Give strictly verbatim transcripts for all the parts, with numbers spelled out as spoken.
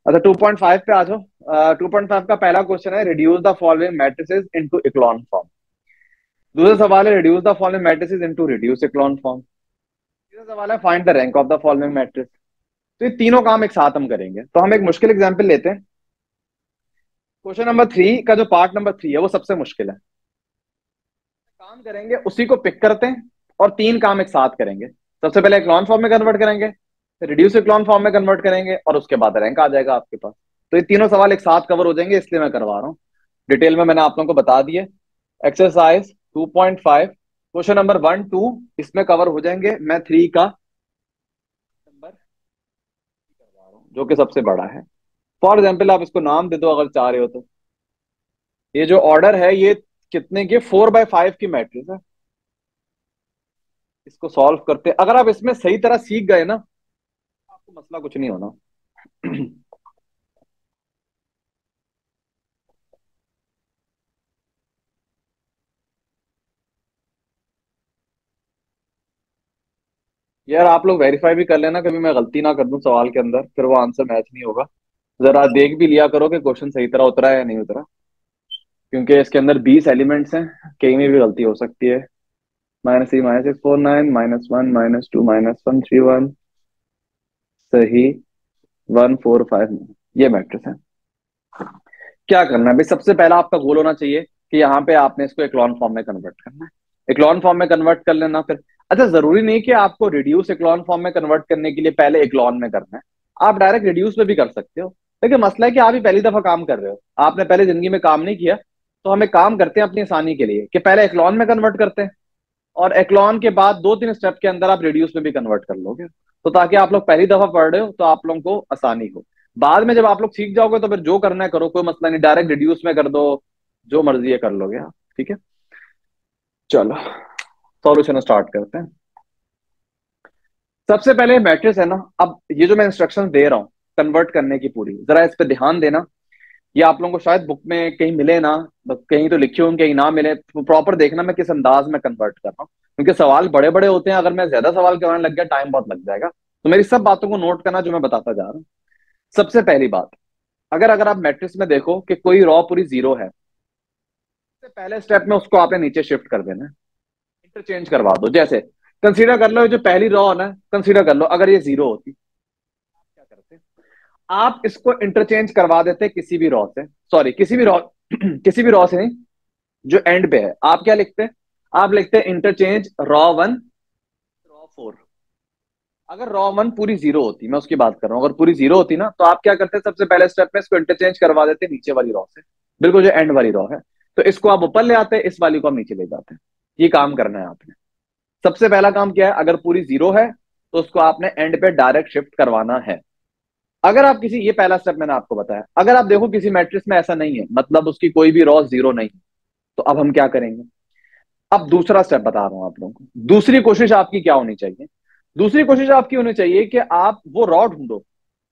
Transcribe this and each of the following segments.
अच्छा, to point five पे आ जाओ। टू पॉइंट फाइव का पहला क्वेश्चन है, reduce the following matrices into echelon form. दूसरा सवाल है, reduce the following matrices into reduce echelon form. तीसरा सवाल है, find the rank of the following matrix. तो ये तीनों काम एक साथ हम करेंगे। तो हम एक मुश्किल एग्जाम्पल लेते हैं। क्वेश्चन नंबर थ्री का जो पार्ट नंबर थ्री है वो सबसे मुश्किल है। काम करेंगे उसी को पिक करते हैं और तीन काम एक साथ करेंगे। सबसे पहले इक्लॉन फॉर्म में कन्वर्ट करेंगे, फिर रिड्यूस इक्लॉन फॉर्म में कन्वर्ट करेंगे और उसके बाद रैंक आ जाएगा आपके पास। तो ये तीनों सवाल एक साथ कवर हो जाएंगे, इसलिए मैं करवा रहा हूँ। डिटेल में मैंने आप लोगों को बता दिए। Exercise two point five question number one two इसमें कवर हो जाएंगे। मैं थ्री का नंबर करवा रहा हूँ जो कि सबसे बड़ा है। फॉर एग्जाम्पल आप इसको नाम दे दो अगर चाह रहे हो तो। ये जो ऑर्डर है ये कितने की, फोर बाय फाइव की मैट्रिक्स है। इसको सॉल्व करते हैं। अगर आप इसमें सही तरह सीख गए ना, आपको मसला कुछ नहीं होना। यार आप लोग वेरीफाई भी कर लेना, कभी मैं गलती ना कर दूं सवाल के अंदर, फिर वो आंसर मैच नहीं होगा। जरा देख भी लिया करो कि क्वेश्चन सही तरह उतरा है या नहीं उतरा, क्योंकि इसके अंदर बीस एलिमेंट्स हैं, कहीं में भी गलती हो सकती है। Minus three minus six four nine minus one minus two minus one three one, सही, वन फोर फाइव, ये मैट्रिक्स है। क्या करना है भाई, सबसे पहला आपका गोल होना चाहिए कि यहाँ पे आपने इसको इक्लॉन फॉर्म में कन्वर्ट करना है। इक्लॉन फॉर्म में कन्वर्ट कर लेना फिर। अच्छा, जरूरी नहीं कि आपको रिड्यूस इक्लॉन फॉर्म में कन्वर्ट करने के लिए पहले इक्लॉन में करना है। आप डायरेक्ट रिड्यूस में भी कर सकते हो। लेकिन मसला है कि आप ही पहली दफा काम कर रहे हो, आपने पहले जिंदगी में काम नहीं किया। तो हम एक काम करते हैं अपनी आसानी के लिए कि पहले इक्लॉन में कन्वर्ट करते हैं, और इक्लॉन के बाद दो तीन स्टेप के अंदर आप रिड्यूस में भी कन्वर्ट कर लोगे, तो ताकि आप लोग पहली दफा पढ़ रहे हो तो आप लोगों को आसानी हो। बाद में जब आप लोग सीख जाओगे तो फिर जो करना है करो, कोई मसला नहीं, डायरेक्ट रिड्यूस में कर दो, जो मर्जी है कर लोगे आप। ठीक है, चलो सॉल्यूशन स्टार्ट करते हैं। सबसे पहले मैट्रिक्स है ना, अब ये जो मैं इंस्ट्रक्शन दे रहा हूँ कन्वर्ट करने की पूरी, जरा इस पे ध्यान देना। ये आप लोगों को शायद बुक में कहीं मिले ना, बस कहीं तो लिखे हों कहीं ना मिले, तो प्रॉपर देखना मैं किस अंदाज में कन्वर्ट कर रहा हूँ, क्योंकि सवाल बड़े बड़े होते हैं। अगर मैं ज्यादा सवाल करवाने लग गया टाइम बहुत लग जाएगा। तो मेरी सब बातों को नोट करना जो मैं बताता जा रहा हूँ। सबसे पहली बात, अगर अगर आप मैट्रिक्स में देखो कि कोई रॉ पूरी जीरो है, सबसे पहले स्टेप में उसको आपने नीचे शिफ्ट कर देना है, इंटरचेंज करवा दो। जैसे कंसीडर कर लो ये जो पहली रॉ है ना, कंसीडर कर लो अगर ये जीरो होती, आप क्या करते, आप इसको इंटरचेंज करवा देते किसी भी रॉ से, सॉरी किसी भी रॉ किसी भी रॉ से नहीं, जो एंड पे है। आप क्या लिखते हैं, आप लिखते हैं interchange row one row four. अगर रॉ वन पूरी जीरो होती, मैं उसकी बात कर रहा हूं, अगर पूरी जीरो होती ना, तो आप क्या करते हैं, सबसे पहले स्टेप में इसको इंटरचेंज करवा देते नीचे वाली रॉ से, बिल्कुल जो एंड वाली रॉ है। तो इसको आप ऊपर ले आते हैं, इस वाली को आप नीचे ले जाते हैं। ये काम करना है आपने। सबसे पहला काम क्या है, अगर पूरी जीरो है तो उसको आपने एंड पे डायरेक्ट शिफ्ट करवाना है। अगर आप किसी, ये पहला स्टेप मैंने आपको बताया। अगर आप देखो किसी मैट्रिक्स में ऐसा नहीं है, मतलब उसकी कोई भी रॉ जीरो नहीं, तो अब हम क्या करेंगे। अब दूसरा स्टेप बता रहा हूं आप लोगों को। दूसरी कोशिश आपकी क्या होनी चाहिए, दूसरी कोशिश आपकी होनी चाहिए कि आप वो रॉ ढूंढो,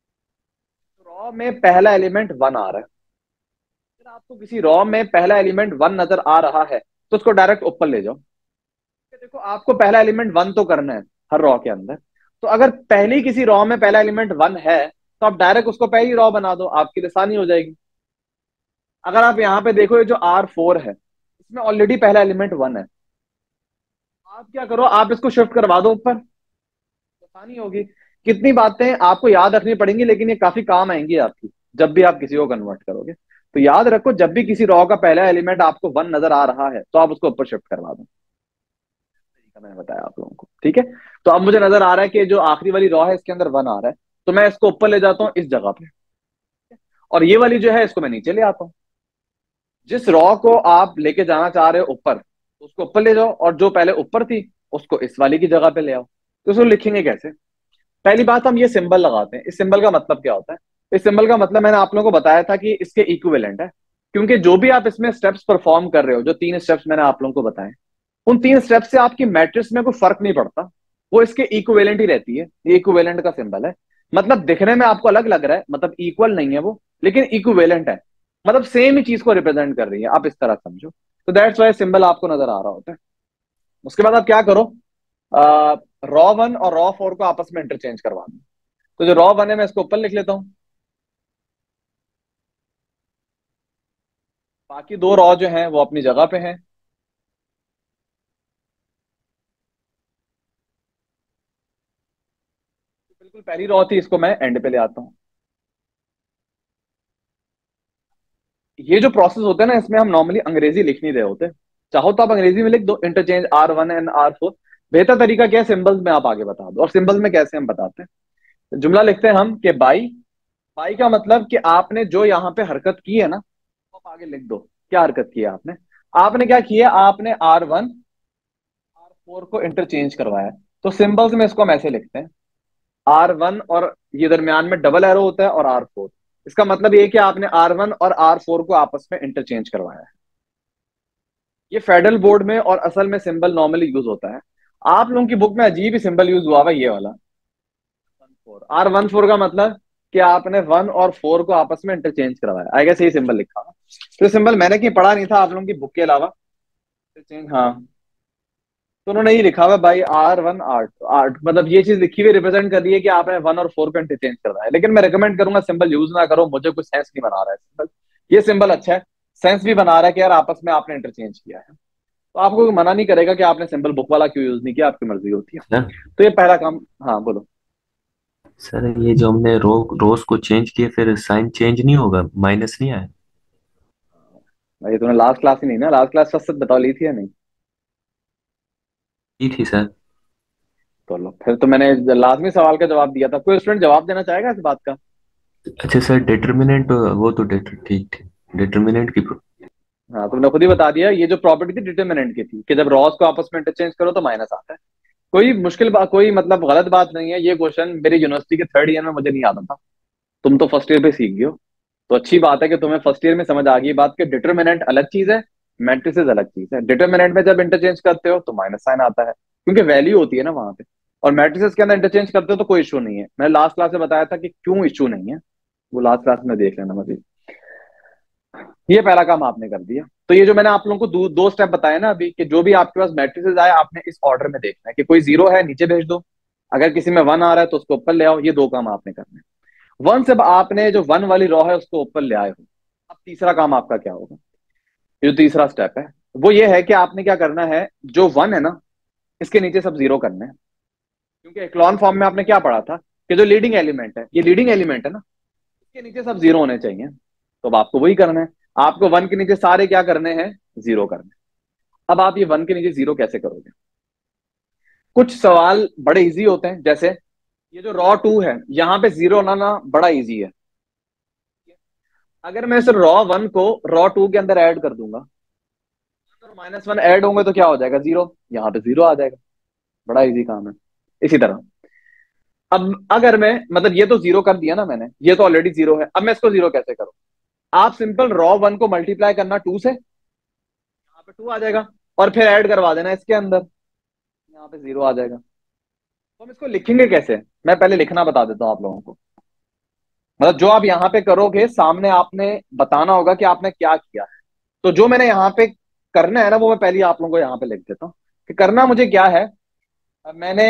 रॉ में पहला एलिमेंट वन आ रहा है। अगर आपको किसी रॉ में पहला एलिमेंट वन नजर आ रहा है तो उसको डायरेक्ट ऊपर ले जाओ। देखो आपको पहला एलिमेंट वन तो करना है हर रॉ के अंदर। तो अगर पहली किसी रॉ में पहला एलिमेंट वन है, तो आप डायरेक्ट उसको पहली रॉ बना दो, आपकी आसानी हो जाएगी। अगर आप यहाँ पे देखो, ये जो आर फोर है इसमें ऑलरेडी पहला एलिमेंट वन है। आप क्या करो, आप इसको शिफ्ट करवा दो ऊपर, आसानी होगी। कितनी बातें आपको याद रखनी पड़ेंगी, लेकिन ये काफी काम आएंगी आपकी जब भी आप किसी को कन्वर्ट करोगे। तो याद रखो, जब भी किसी रॉ का पहला एलिमेंट आपको वन नजर आ रहा है तो आप उसको ऊपर शिफ्ट करवा दो। तरीका मैंने बताया आप लोगों को, ठीक है। तो अब मुझे नजर आ रहा है कि जो आखिरी वाली रॉ है इसके अंदर वन आ रहा है, तो मैं इसको ऊपर ले जाता हूँ इस जगह पे, और ये वाली जो है इसको मैं नीचे ले आता हूँ। जिस रॉ को आप लेके जाना चाह रहे हो ऊपर, उसको ऊपर ले जाओ, और जो पहले ऊपर थी उसको इस वाली की जगह पे ले आओ। तो उसको लिखेंगे कैसे। पहली बात, हम ये सिंबल लगाते हैं। इस सिंबल का मतलब क्या होता है, इस सिंबल का मतलब मैंने आप लोगों को बताया था कि इसके इक्विवेलेंट है। क्योंकि जो भी आप इसमें स्टेप्स परफॉर्म कर रहे हो, जो तीन स्टेप्स मैंने आप लोगों को बताए, उन तीन स्टेप्स से आपकी मैट्रिक्स में कोई फर्क नहीं पड़ता, वो इसके इक्विवेलेंट ही रहती है। ये इक्विवेलेंट का सिंबल है। मतलब दिखने में आपको अलग लग रहा है, मतलब इक्वल नहीं है वो, लेकिन इक्विवेलेंट है, मतलब सेम ही चीज को रिप्रेजेंट कर रही है, आप इस तरह समझो। तो दैट्स वाई सिंबल आपको नजर आ रहा होता है। उसके बाद आप क्या करो, रॉ वन और रॉ फोर को आपस में इंटरचेंज करवा दो। तो जो रॉ वन है मैं इसको ऊपर लिख लेता हूँ, बाकी दो रॉ जो हैं वो अपनी जगह पे हैं। बिल्कुल पहली रॉ थी, इसको मैं एंड पे ले आता हूँ। ये जो प्रोसेस होता है ना, इसमें हम नॉर्मली अंग्रेजी लिख नहीं रहे होते। चाहो तो आप अंग्रेजी में लिख दो, interchange R one and R four. बेहतर तरीका क्या है, सिंबल्स में आप आगे बता दो। और सिंबल्स में कैसे हम बताते हैं, जुमला लिखते हैं हम कि बाई। बाई का मतलब कि आपने जो यहाँ पे हरकत की है ना, वो आप आगे लिख दो। क्या हरकत की है आपने? आपने क्या किया, आपने आर वन आर फोर को इंटरचेंज करवाया है। तो सिंबल्स में इसको हम ऐसे लिखते हैं, आर वन और ये दरमियान में डबल एरो होता है और आर फोर। इसका मतलब ये है कि आपने आर वन और आर फोर को आपस में इंटरचेंज करवाया है। ये फेडरल बोर्ड में और असल में सिंबल नॉर्मली यूज होता है। आप लोगों की बुक में अजीब ही सिंबल यूज हुआ हुआ है, ये वाला फोर। आर वन फोर का मतलब कि आपने वन और फोर को आपस में इंटरचेंज करवाया, आई गेस यही सिंबल लिखा हुआ। तो सिंबल मैंने कहीं पढ़ा नहीं था आप लोगों की बुक के अलावा। इंटरचेंज, हाँ। तो उन्होंने ये लिखा हुआ भाई, आर वन आर आर मतलब ये चीज लिखी हुई रिप्रेजेंट कर रही है कि आपने वन और फोर को इंटरचेंज करवाया है। लेकिन मैं रिकमेंड करूंगा सिंबल यूज ना करो, मुझे कुछ सेंस नहीं बना रहा है सिंबल। ये सिंबल अच्छा है, सेंस भी बना रहा है कि यार आपस में आपने इंटरचेंज किया है। तो आपको कोई मना नहीं करेगा कि आपने सिंबल बुक वाला क्यों यूज नहीं किया, आपकी मर्जी होती है। सर तो ये पहला काम। हाँ बोलो। सर ये जो हमने रो रोज को चेंज किए, फिर साइन चेंज नहीं होगा, माइनस नहीं आया? भाई तुमने लास्ट क्लास ही नहीं ना, लास्ट क्लास सच सच बताओ ली थी या नहीं? की थी सर। तो लो, फिर तो मैंने लाजमी सवाल का जवाब दिया था। कोई स्टूडेंट जवाब देना चाहेगा इस बात का? अच्छा सर, डिटर्मिनेंट वो तो डिटर ठीक ठीक, डिटर्मिनेंट की pro- हाँ, तुमने खुद ही बता दिया। ये जो प्रॉपर्टी थी डिटर्मिनेंट की थी कि जब रॉस को आपस में इंटरचेंज करो तो माइनस आता है। कोई मुश्किल बात, कोई मतलब गलत बात नहीं है। ये क्वेश्चन मेरी यूनिवर्सिटी के थर्ड ईयर में मुझे नहीं आता था। तुम तो फर्स्ट ईयर पे सीख गए हो। तो अच्छी बात है कि तुम्हें फर्स्ट ईयर में समझ आ गई बात कि डिटर्मिनेंट अलग चीज है, मैट्रिसेस अलग चीज है। डिटर्मिनेंट में जब इंटरचेंज करते हो तो माइनस साइन आता है, क्योंकि वैल्यू होती है ना वहां पे। और मैट्रिसेस के अंदर इंटरचेंज करते हो तो कोई इशू नहीं है। मैंने लास्ट क्लास में बताया था कि क्यों इशू नहीं है, वो लास्ट क्लास में देख लेना मजीद। ये पहला काम आपने कर दिया। तो ये जो मैंने आप लोगों को दो, दो स्टेप बताए ना अभी, कि जो भी आपके पास मैट्रिसेस आए आपने इस ऑर्डर में देखना है। कि कोई जीरो है नीचे भेज दो, अगर किसी में वन आ रहा है तो उसको ऊपर ले आओ। ये दो काम आपने करने हैं। वन से आपने जो वन वाली रॉ है उसको ऊपर ले आए हो। अब तीसरा काम आपका क्या होगा? ये जो तीसरा स्टेप है वो ये है कि आपने क्या करना है, जो वन है ना, इसके नीचे सब जीरो करने हैं। क्योंकि इक्लॉन फॉर्म में आपने क्या पढ़ा था कि जो लीडिंग एलिमेंट है, ये लीडिंग एलिमेंट है ना, इसके नीचे सब जीरो होने चाहिए। तो अब आपको वही करना है। आपको वन के नीचे सारे क्या करने हैं, जीरो करने हैं। अब आप ये वन के नीचे जीरो कैसे करोगे? कुछ सवाल बड़े इजी होते हैं, जैसे ये जो रॉ टू है यहाँ पे जीरो लाना बड़ा इजी है। अगर मैं इस रॉ वन को रॉ टू के अंदर ऐड कर दूंगा, और माइनस वन ऐड होंगे तो क्या हो जाएगा, जीरो। यहाँ पे जीरो आ जाएगा। बड़ा इजी काम है। इसी तरह अब अगर मैं, मतलब ये तो जीरो कर दिया ना मैंने, ये तो ऑलरेडी जीरो है। अब मैं इसको जीरो कैसे करूं? आप सिंपल रॉ वन को मल्टीप्लाई करना टू से, यहाँ पे टू आ जाएगा। और फिर ऐड करवा देना इसके अंदर, यहाँ पे जीरो आ जाएगा। तो हम इसको लिखेंगे कैसे? मैं पहले लिखना बता देता हूँ आप लोगों को। मतलब जो आप यहाँ पे करोगे, सामने आपने बताना होगा कि आपने क्या किया है। तो जो मैंने यहाँ पे करना है ना, वो मैं पहले आप लोगों को यहाँ पे लिख देता हूँ कि करना मुझे क्या है। अब मैंने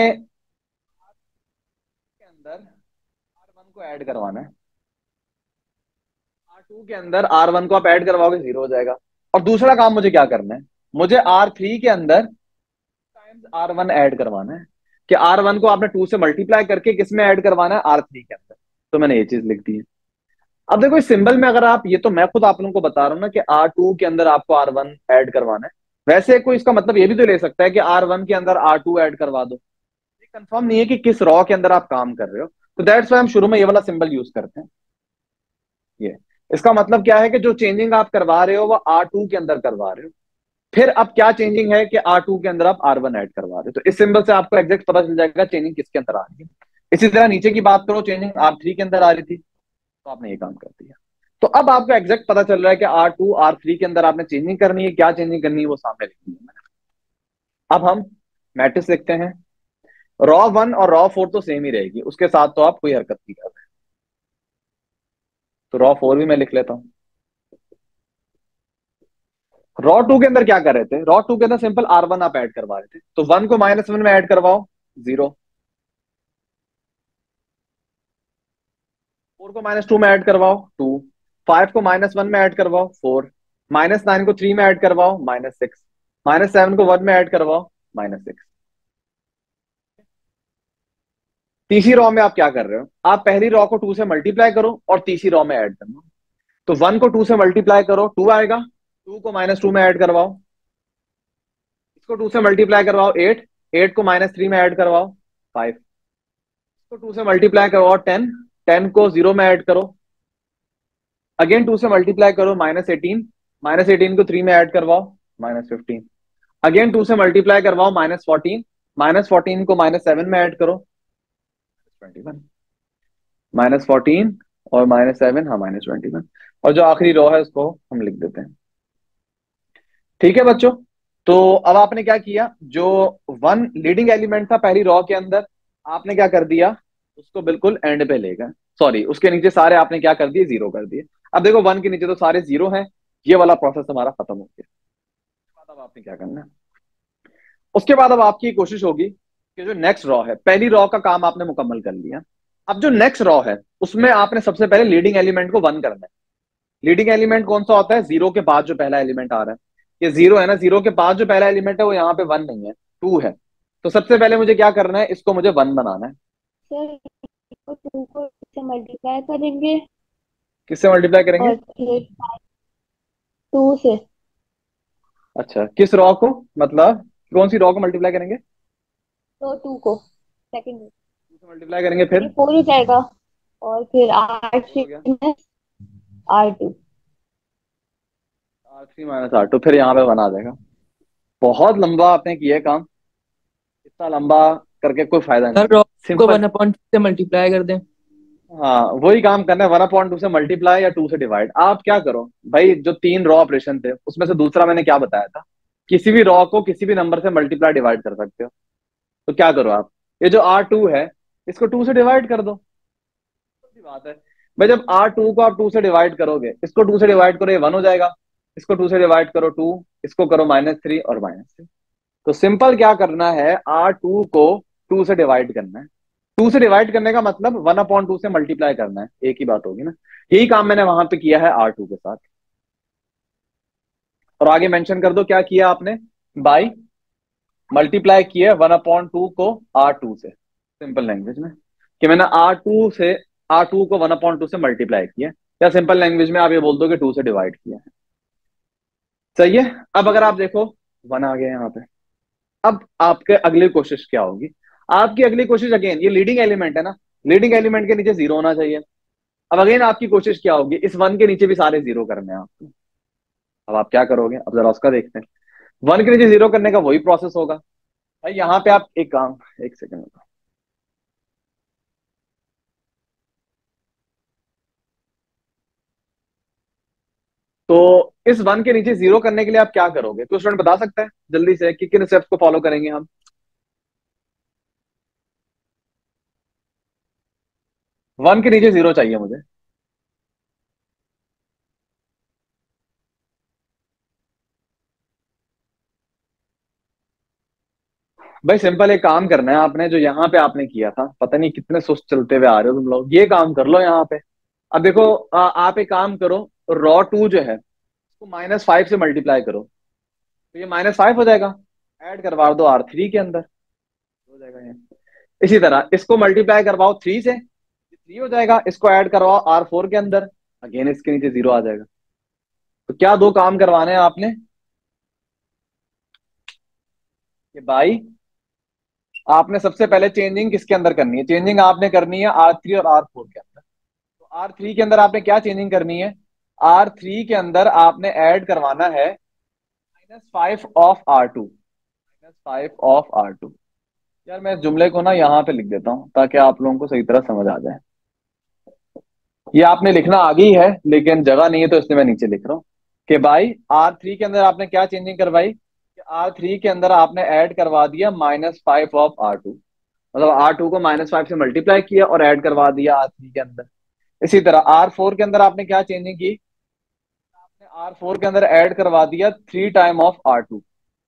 के अंदर आर वन को ऐड करवाना है। आर टू के अंदर आर वन को आप ऐड करवाओगे, जीरो हो जाएगा। और दूसरा काम मुझे क्या करना है, मुझे आर थ्री के अंदर टाइम्स आर वन ऐड करवाना है। कि आर वन को आपने टू से मल्टीप्लाई करके किस में ऐड करवाना है, आर थ्री के अंदर। तो मैंने ये चीज लिख दी है। अब देखो इस सिंबल में अगर आप, ये तो मैं खुद आप लोगों को बता रहा हूँ ना कि आर टू के अंदर आपको आर वन ऐड करवाना है। वैसे कोई इसका मतलब ये भी तो ले सकता है कि आर वन के अंदर आर टू ऐड करवा दो। ये कंफर्म नहीं है कि किस रॉ के अंदर आप काम कर रहे हो। तो दैट्स वाई हम शुरू में ये वाला सिंबल यूज करते हैं। ये इसका मतलब क्या है कि जो चेंजिंग आप करवा रहे हो वो आर टू के अंदर करवा रहे हो। फिर अब क्या चेंजिंग है कि आर टू के अंदर आप आर वन ऐड करवा रहे हो। तो इस सिंबल से आपको एग्जैक्ट पता चल जाएगा चेंजिंग किसके अंदर आ रही है। इसी तरह नीचे की बात करो, चेंजिंग आर थ्री के अंदर आ रही थी, तो आपने ये काम कर दिया। तो अब आपको एग्जैक्ट पता चल रहा है कि आर टू आर थ्री के अंदर आपने चेंजिंग करनी है। क्या चेंजिंग करनी है वो सामने लिखनी है मैंने। अब हम मैट्रिक्स लिखते हैं। रॉ वन और रॉ फोर तो सेम ही रहेगी, उसके साथ तो आप कोई हरकत नहीं कर रहे। तो रॉ फोर भी मैं लिख लेता हूँ। रॉ टू के अंदर क्या कर रहे थे, रॉ टू के अंदर सिंपल आर वन आप ऐड करवा रहे थे। तो वन को माइनस वन में ऐड करवाओ, जीरो। फोर को माइनस टू में ऐड करवाओ, टू। फाइव को माइनस वन में ऐड करवाओ, फोर। माइनस नाइन को थ्री में ऐड करवाओ, माइनस सिक्स। माइनस सेवन को वन में ऐड करवाओ, माइनस सिक्स। तीसरी रॉ में आप क्या कर रहे हो, आप पहली रॉ को टू से मल्टीप्लाई करो और तीसरी रॉ में ऐड करना। तो वन को टू से मल्टीप्लाई करो, टू आएगा। टू को माइनस टू में ऐड करवाओ, इसको टू से मल्टीप्लाई करवाओ, एट। एट को माइनस थ्री में ऐड करवाओ, फाइव। इसको टू से मल्टीप्लाई करवाओ, टेन। टेन को जीरो में ऐड करो, अगेन टू से मल्टीप्लाई करो, माइनस एटीन। माइनस एटीन को थ्री में ऐड करवाओ, माइनस फिफ्टीन। अगेन टू से मल्टीप्लाई करवाओ, माइनस फोर्टीन। माइनस फोर्टीन को माइनस सेवन में ऐड करो, ट्वेंटी वन। माइनस फोर्टीन और माइनस सेवन, हाँ माइनस ट्वेंटी वन। और जो आखिरी रो है उसको हम लिख देते हैं। ठीक है बच्चों, तो अब आपने क्या किया, जो वन लीडिंग एलिमेंट था पहली रॉ के अंदर, आपने क्या कर दिया, उसको बिल्कुल एंड पे ले गए। सॉरी, उसके नीचे सारे आपने क्या कर दिए, जीरो कर दिए। अब देखो वन के नीचे तो सारे जीरो हैं, ये वाला प्रोसेस हमारा खत्म हो गया। उसके बाद अब आपने क्या करना है, उसके बाद अब आपकी कोशिश होगी कि जो नेक्स्ट रॉ है, पहली रॉ का काम आपने मुकम्मल कर लिया। अब जो नेक्स्ट रॉ है उसमें आपने सबसे पहले लीडिंग एलिमेंट को वन करना है। लीडिंग एलिमेंट कौन सा होता है, जीरो के बाद जो पहला एलिमेंट आ रहा है, ये जीरो है ना, जीरो के बाद जो पहला एलिमेंट है वो यहाँ पे वन नहीं है, टू है। तो सबसे पहले मुझे क्या करना है, इसको मुझे वन बनाना है। सर इसको टू को से मल्टीप्लाई करेंगे किससे मल्टीप्लाई करेंगे, और फिर टू से। अच्छा किस रॉ को, मतलब कौन सी रॉ को मल्टीप्लाई करेंगे, तो टू को सेकंड टू से मल्टीप्लाई करेंगे, फिर ये फोर हो जाएगा और फिर आर हो थ्री गया, minus R two. R three minus R two, फिर यहाँ पे वन आ जाएगा। बहुत लंबा आपने किया है काम, इतना लंबा करके कोई फायदा नहीं सर है, रॉ को सिंपल। वन अपॉइंट से मल्टीप्लाई कर दें। हाँ वही काम करना है, वन अपॉइंट टू से मल्टीप्लाई या टू से डिवाइड। आप क्या करो भाई, जो तीन रॉ ऑपरेशन थे उसमें से दूसरा मैंने क्या बताया था, किसी भी रॉ को किसी भी नंबर से मल्टीप्लाई डिवाइड कर सकते हो। तो क्या करो आप, ये जो आर टू है इसको टू से डिवाइड कर दो, सीधी बात है भाई। जब आर टू को आप टू से डिवाइड करोगे, इसको टू से डिवाइड करो, ये वन हो जाएगा। इसको टू से डिवाइड करो, टू। इसको करो माइनस थ्री और माइनस थ्री। तो सिंपल क्या करना है, आर टू को टू से डिवाइड करना है। टू से डिवाइड करने का मतलब वन अपॉन टू से मल्टीप्लाई करना है, एक ही बात होगी ना। यही काम मैंने वहां पे किया है आर टू के साथ। और आगे मेंशन कर दो क्या किया आपने, बाई मल्टीप्लाई किया वन अपॉन टू को आर टू से, सिंपल लैंग्वेज में कि मैंने आर टू से आर टू को वन अपॉन टू से मल्टीप्लाई किया, या सिंपल लैंग्वेज में आप ये बोल दो कि टू से डिवाइड किया है। सही है। अब अगर आप देखो वन आ गया यहाँ पे, अब आपके अगली कोशिश क्या होगी, आपकी अगली कोशिश, अगेन ये लीडिंग एलिमेंट है ना, लीडिंग एलिमेंट के नीचे जीरो होना चाहिए। अब अगेन आपकी कोशिश क्या होगी, इस वन के नीचे भी सारे जीरो करने हैं आपको। अब आप क्या करोगे, अब जरा उसका देखते हैं। वन के नीचे जीरो करने का वही प्रोसेस होगा भाई। यहाँ पे आप एक काम, एक सेकेंड, तो इस वन के नीचे जीरो करने के लिए आप क्या करोगे, कोई स्टूडेंट बता सकता है जल्दी से कि किन स्टेप्स को फॉलो करेंगे हम। वन के नीचे जीरो चाहिए मुझे। भाई सिंपल एक काम करना है आपने, जो यहाँ पे आपने किया था, पता नहीं कितने सुस्त चलते हुए आ रहे हो तुम लोग, ये काम कर लो यहाँ पे। अब देखो आ, आप एक काम करो, रॉ टू जो है उसको माइनस फाइव से मल्टीप्लाई करो, तो ये माइनस फाइव हो जाएगा। ऐड करवा दो आर थ्री के अंदर, हो जाएगा ये। इसी तरह इसको मल्टीप्लाई करवाओ थ्री से, थ्री हो जाएगा। इसको ऐड करवाओ आर फोर के अंदर, अगेन इसके नीचे जीरो आ जाएगा। तो क्या दो काम करवाने हैं आपने, कि भाई आपने सबसे पहले चेंजिंग किसके अंदर करनी है, चेंजिंग आपने करनी है आर थ्री और आर फोर के अंदर। तो आर थ्री के अंदर आपने क्या चेंजिंग करनी है, आर थ्री के अंदर आपने ऐड करवाना है minus five of R two, minus five of R two. यार मैं इस जुमले को ना यहाँ पे लिख देता हूँ ताकि आप लोगों को सही तरह समझ आ जाए। ये आपने लिखना आ गई है लेकिन जगह नहीं है, तो इसलिए मैं नीचे लिख रहा हूँ कि भाई आर थ्री के अंदर आपने क्या चेंजिंग करवाई, आर थ्री के अंदर आपने ऐड करवा दिया minus five of R two, मतलब आर टू को माइनस फाइव से मल्टीप्लाई किया और ऐड करवा दिया आर थ्री के अंदर। इसी तरह आर फोर के अंदर आपने क्या चेंजिंग की, आपने आर फोर के अंदर ऐड करवा दिया three time of R two.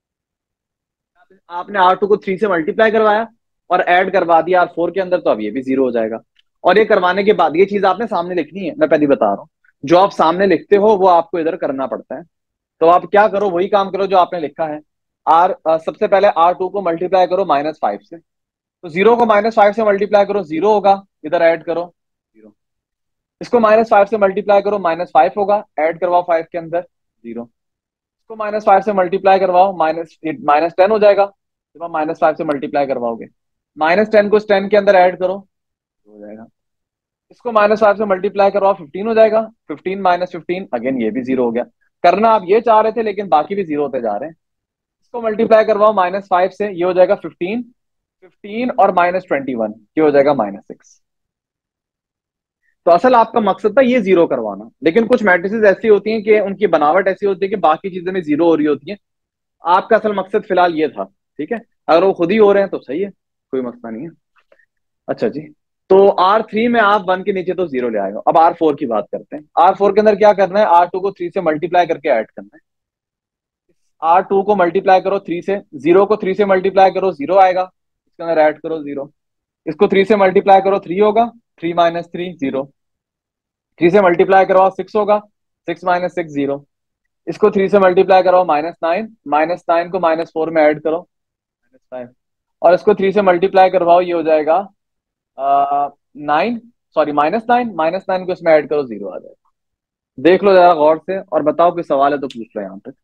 आपने आर टू को थ्री से मल्टीप्लाई करवाया और ऐड करवा दिया आर फोर के अंदर, तो अब ये भी जीरो हो जाएगा। और ये करवाने के बाद ये चीज आपने सामने लिखनी है, मैं पहले बता रहा हूँ, जो आप सामने लिखते हो वो आपको इधर करना पड़ता है। तो आप क्या करो, वही काम करो जो आपने लिखा है। आर सबसे पहले आर टू को मल्टीप्लाई करो माइनस फाइव से, तो जीरो को माइनस फाइव से मल्टीप्लाई करो, जीरो होगा, इधर ऐड करो जीरो। इसको माइनस फाइव से मल्टीप्लाई करो, माइनस फाइव होगा, ऐड करवाओ फाइव के अंदर जीरो। इसको माइनस फाइव से मल्टीप्लाई करवाओ, माइनस माइनस टेन हो जाएगा जब आप माइनस फाइव से मल्टीप्लाई करवाओगे। माइनस टेन को टेन के अंदर ऐड करो, हो जाएगा। इसको माइनस फाइव से मल्टीप्लाई करवाओ, फिफ्टीन हो जाएगा, फिफ्टीन माइनस फिफ्टीन, अगेन ये भी जीरो हो गया। करना आप ये चाह रहे थे लेकिन बाकी भी जीरो होते जा रहे हैं। इसको मल्टीप्लाई करवाओ माइनस फाइव से, ये हो जाएगा फिफ्टीन, फिफ्टीन और माइनस ट्वेंटी वन, ये हो जाएगा माइनस सिक्स। तो असल आपका मकसद था ये जीरो करवाना, लेकिन कुछ मैट्रिसेस ऐसी होती हैं कि उनकी बनावट ऐसी होती है कि बाकी चीजें में जीरो हो रही होती हैं। आपका असल मकसद फिलहाल ये था, ठीक है। अगर वो खुद ही हो रहे हैं तो सही है, कोई मसला नहीं है। अच्छा जी, तो आर थ्री में आप वन के नीचे तो जीरो ले आएगा। अब आर फोर की बात करते हैं। आर फोर के अंदर क्या करना है, आर टू को थ्री से मल्टीप्लाई करके ऐड करना है। आर टू को मल्टीप्लाई करो थ्री से, जीरो को थ्री से मल्टीप्लाई करो, जीरो आएगा, इसके अंदर ऐड करो जीरो। इसको थ्री से मल्टीप्लाई करो, थ्री होगा, three minus three zero. Three से मल्टीप्लाई करो सिक्स होगा, सिक्स माइनस सिक्स जीरो। इसको थ्री से मल्टीप्लाई करो माइनस नाइन, माइनस नाइन को माइनस फोर में ऐड करो, माइनस फाइव। और इसको थ्री से मल्टीप्लाई करवाओ, ये हो जाएगा nine, sorry minus nine, minus nine को इसमें ऐड करो, जीरो आ जाएगा। देख लो जरा गौर से और बताओ कि सवाल है तो पूछ लो यहाँ तक।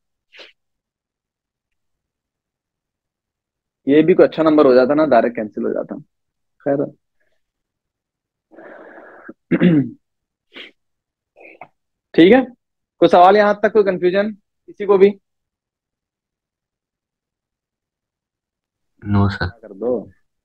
ये भी कोई अच्छा नंबर हो जाता ना, डायरेक्ट कैंसिल हो जाता। खैर ठीक है, कोई सवाल यहां तक, कोई कंफ्यूजन किसी को भी? No sir. कर दो।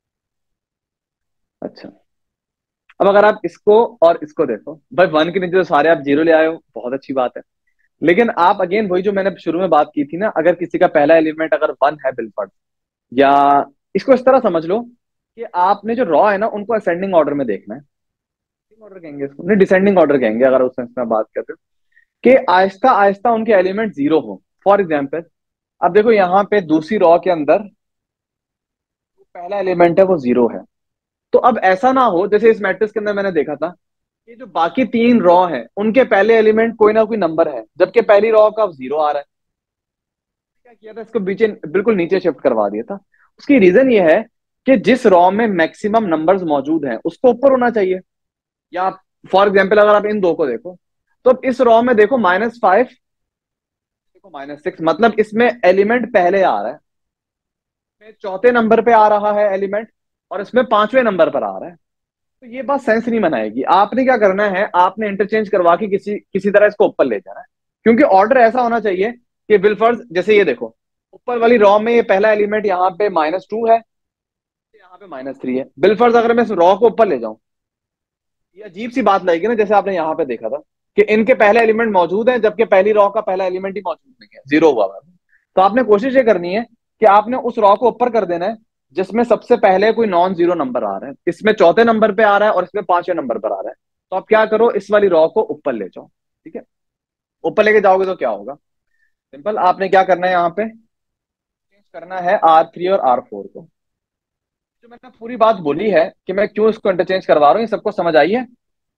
अच्छा, अब अगर आप इसको और इसको देखो, भाई वन के नीचे तो सारे आप जीरो ले आए हो, बहुत अच्छी बात है। लेकिन आप अगेन वही जो मैंने शुरू में बात की थी ना, अगर किसी का पहला एलिमेंट अगर वन है बिल्कुल, या इसको इस तरह समझ लो कि आपने जो रॉ है ना उनको असेंडिंग ऑर्डर में देखना है। ऑर्डर कहेंगे इसको, नहीं डिसेंडिंग ऑर्डर कहेंगे अगर उस सेंस में बात करते हो, कि आहिस्ता आहिस्ता उनके एलिमेंट जीरो हो। फॉर एग्जाम्पल, अब देखो यहाँ पे दूसरी रॉ के अंदर पहला एलिमेंट है वो जीरो है। तो अब ऐसा ना हो जैसे इस मैट्रिक्स के अंदर मैंने देखा था कि जो बाकी तीन रॉ हैं उनके पहले एलिमेंट कोई ना कोई नंबर है, जबकि पहली रॉ का जीरो आ रहा है। क्या किया था, इसको बीचे बिल्कुल नीचे शिफ्ट करवा दिया था। उसकी रीजन ये है कि जिस रॉ में मैक्सिमम नंबर्स मौजूद हैं उसको ऊपर होना चाहिए। या फॉर एग्जाम्पल अगर आप इन दो को देखो, तो अब इस रॉ में देखो माइनस फाइव, देखो माइनस सिक्स, मतलब इसमें एलिमेंट पहले आ रहा है, इसमें चौथे नंबर पे आ रहा है एलिमेंट, और इसमें पांचवें नंबर पर आ रहा है। तो ये बात सेंस नहीं बनाएगी। आपने क्या करना है, आपने इंटरचेंज करवा के किसी किसी तरह इसको ऊपर ले जाना है, क्योंकि ऑर्डर ऐसा होना चाहिए कि बिलफर्ज, जैसे ये देखो ऊपर वाली रॉ में ये पहला एलिमेंट यहाँ पे माइनस टू है, यहाँ पे माइनस थ्री है। बिलफर्ज अगर मैं इस रॉ को ऊपर ले जाऊं, ये अजीब सी बात लगेगी ना, जैसे आपने यहाँ पे देखा था कि इनके पहले एलिमेंट मौजूद हैं जबकि पहली रॉ का पहला एलिमेंट ही मौजूद नहीं है, जीरो हुआ है। तो आपने कोशिश ये करनी है कि आपने उस रॉ को ऊपर कर देना है जिसमें सबसे पहले कोई नॉन जीरो नंबर आ रहा है। इसमें चौथे नंबर पे आ रहा है और इसमें पांचवें नंबर पर आ रहा है। तो आप क्या करो, इस वाली रॉ को ऊपर ले जाओ, ठीक है। ऊपर लेके जाओगे तो क्या होगा, सिंपल, आपने क्या करना है, यहाँ पे चेंज करना है आर थ्री और आर फोर को। जो मैंने पूरी बात बोली है कि मैं क्यों इसको इंटरचेंज करवा रहा हूँ, ये सबको समझ आई है?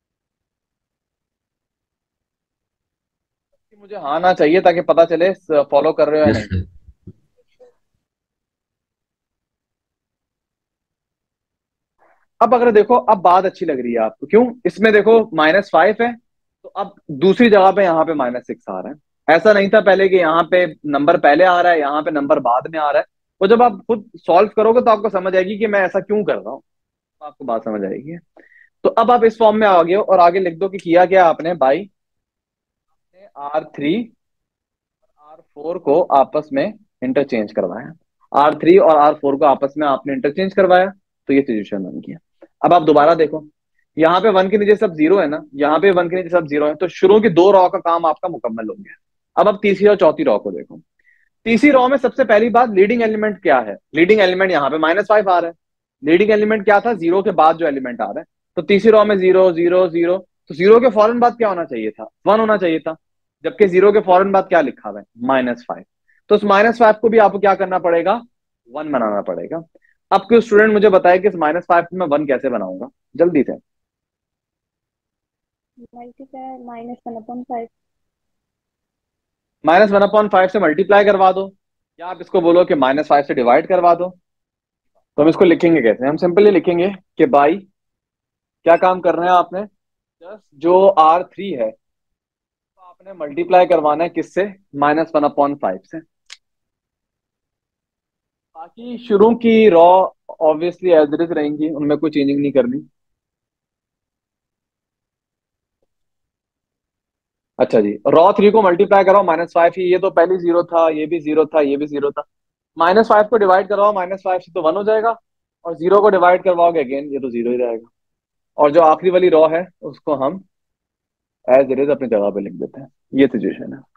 कि मुझे हाँ ना चाहिए ताकि पता चले फॉलो कर रहे हो या यस नहीं। सर। अब अगर देखो, अब बात अच्छी लग रही है आपको, क्यों? इसमें देखो माइनस फाइव है, तो अब दूसरी जगह पे यहाँ पे माइनस सिक्स आ रहा है। ऐसा नहीं था पहले कि यहाँ पे नंबर पहले आ रहा है, यहाँ पे नंबर बाद में आ रहा है। वो जब आप खुद सॉल्व करोगे तो आपको समझ आएगी कि मैं ऐसा क्यों कर रहा हूँ, तो आपको बात समझ आएगी। तो अब आप इस फॉर्म में आ गए हो और आगे लिख दो कि किया क्या आपने भाई, आर थ्री आर फोर को आपस में इंटरचेंज करवाया। आर थ्री और आर फोर को आपस में आपने इंटरचेंज करवाया, तो ये सिचुएशन बन गया। अब आप दोबारा देखो, यहाँ पे वन के नीचे सब जीरो है ना, यहाँ पे वन के नीचे सब जीरो है, तो शुरू की दो रॉ का काम आपका मुकम्मल हो गया। अब आप तीसरी और चौथी रॉ को देखो। तीसरी रॉ में सबसे पहली बात, लीडिंग एलिमेंट क्या है? लीडिंग एलिमेंट यहाँ पे माइनस फाइव आ रहा है। लीडिंग एलिमेंट क्या था? जीरो के बाद जो एलिमेंट आ रहा है। तो तीसरी रॉ में जीरो जीरो जीरो, तो जीरो के फौरन बाद क्या होना चाहिए था? वन होना चाहिए था, जबकि जीरो के फौरन बाद क्या लिखा हुआ है? Minus five. तो उस माइनस फाइव को भी आपको क्या करना पड़ेगा? वन बनाना पड़ेगा। अब कोई स्टूडेंट मुझे बताए कि इस माइनस फाइव को मैं वन कैसे बनाऊंगा, जल्दी से। Multiply minus one upon five. Minus one upon five से मल्टीप्लाई करवा दो, या आप इसको बोलो कि माइनस फाइव से डिवाइड करवा दो। तो हम इसको लिखेंगे कैसे? हम सिंपली लिखेंगे कि बाई क्या काम करना है आपने, जस्ट जो आर थ्री है तो आपने मल्टीप्लाई करवाना है किससे? माइनस वन अपॉन फाइव से। बाकी शुरू की row obviously as it is रहेंगी, उनमें कोई चेंजिंग नहीं करनी। अच्छा जी, रॉ थ्री को मल्टीप्लाई कराओ माइनस फाइव ही, ये तो पहले जीरो था, ये भी जीरो था, ये भी जीरो था। माइनस फाइव को डिवाइड करवाओ माइनस फाइव से तो वन हो जाएगा, और जीरो को डिवाइड करवाओगे अगेन ये तो जीरो ही रहेगा। और जो आखिरी वाली रॉ है उसको हम एज इट इज अपनी जगह पे लिख देते हैं। ये सिचुएशन है।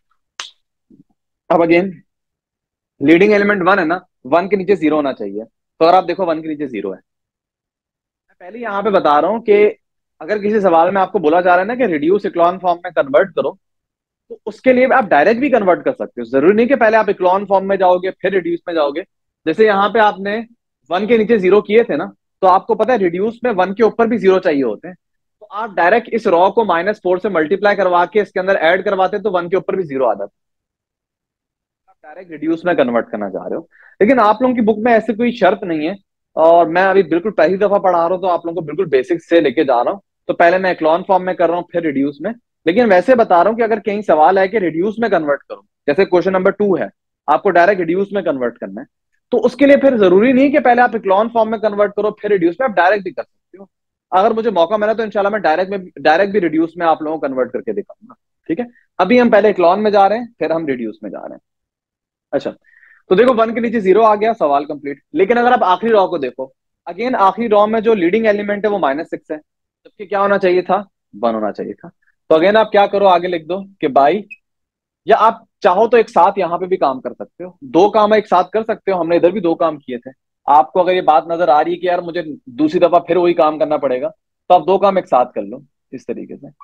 अब अगेन लीडिंग एलिमेंट वन है ना, वन के नीचे जीरो होना चाहिए। तो अगर आप देखो वन के नीचे जीरो है। मैं पहले यहाँ पे बता रहा हूँ कि अगर किसी सवाल में आपको बोला जा रहा है ना कि रिड्यूस इक्लॉन फॉर्म में कन्वर्ट करो, तो उसके लिए आप डायरेक्ट भी कन्वर्ट कर सकते हो। जरूरी नहीं कि पहले आप इक्लॉन फॉर्म में जाओगे फिर रिड्यूस में जाओगे। जैसे यहाँ पे आपने वन के नीचे जीरो किए थे ना, तो आपको पता है रिड्यूस में वन के ऊपर भी जीरो चाहिए होते हैं। तो आप डायरेक्ट इस रॉ को माइनस फोर से मल्टीप्लाई करवा के इसके अंदर ऐड करवाते तो वन के ऊपर भी जीरो आ जाता। आप डायरेक्ट रिड्यूस में कन्वर्ट करना चाह रहे हो, लेकिन आप लोगों की बुक में ऐसी कोई शर्त नहीं है। और मैं अभी बिल्कुल पहली दफा पढ़ा रहा हूँ, तो आप लोगों को बिल्कुल बेसिक से लेके जा रहा हूँ। तो पहले मैं इक्लॉन फॉर्म में कर रहा हूँ फिर रिड्यूस में। लेकिन वैसे बता रहा हूँ कि अगर कहीं सवाल है कि रिड्यूस में कन्वर्ट करो, जैसे क्वेश्चन नंबर टू है, आपको डायरेक्ट रिड्यूस में कन्वर्ट करना है, तो उसके लिए फिर जरूरी नहीं कि पहले आप इक्लॉन फॉर्म में कन्वर्ट करो फिर रिड्यूस में, आप डायरेक्ट भी कर सकते हो। अगर मुझे मौका मिला तो इंशाल्लाह मैं डायरेक्ट में डायरेक्ट भी रिड्यूस में आप लोगों को कन्वर्ट करके दिखाऊंगा। ठीक है, अभी हम पहले इक्लॉन में जा रहे हैं फिर हम रिड्यूस में जा रहे हैं। अच्छा, तो देखो वन के नीचे जीरो आ गया, सवाल कंप्लीट। लेकिन अगर आप आखिरी रॉ को देखो, अगेन आखिरी रॉ में जो लीडिंग एलिमेंट है वो माइनस सिक्स है, जबकि क्या होना चाहिए था? वन होना चाहिए था। तो अगेन आप क्या करो, आगे लिख दो कि बाई, या आप चाहो तो एक साथ यहां पे भी काम कर सकते हो, दो काम एक साथ कर सकते हो। हमने इधर भी दो काम किए थे। आपको अगर ये बात नजर आ रही है कि यार मुझे दूसरी दफा फिर वही काम करना पड़ेगा, तो आप दो काम एक साथ कर लो इस तरीके से।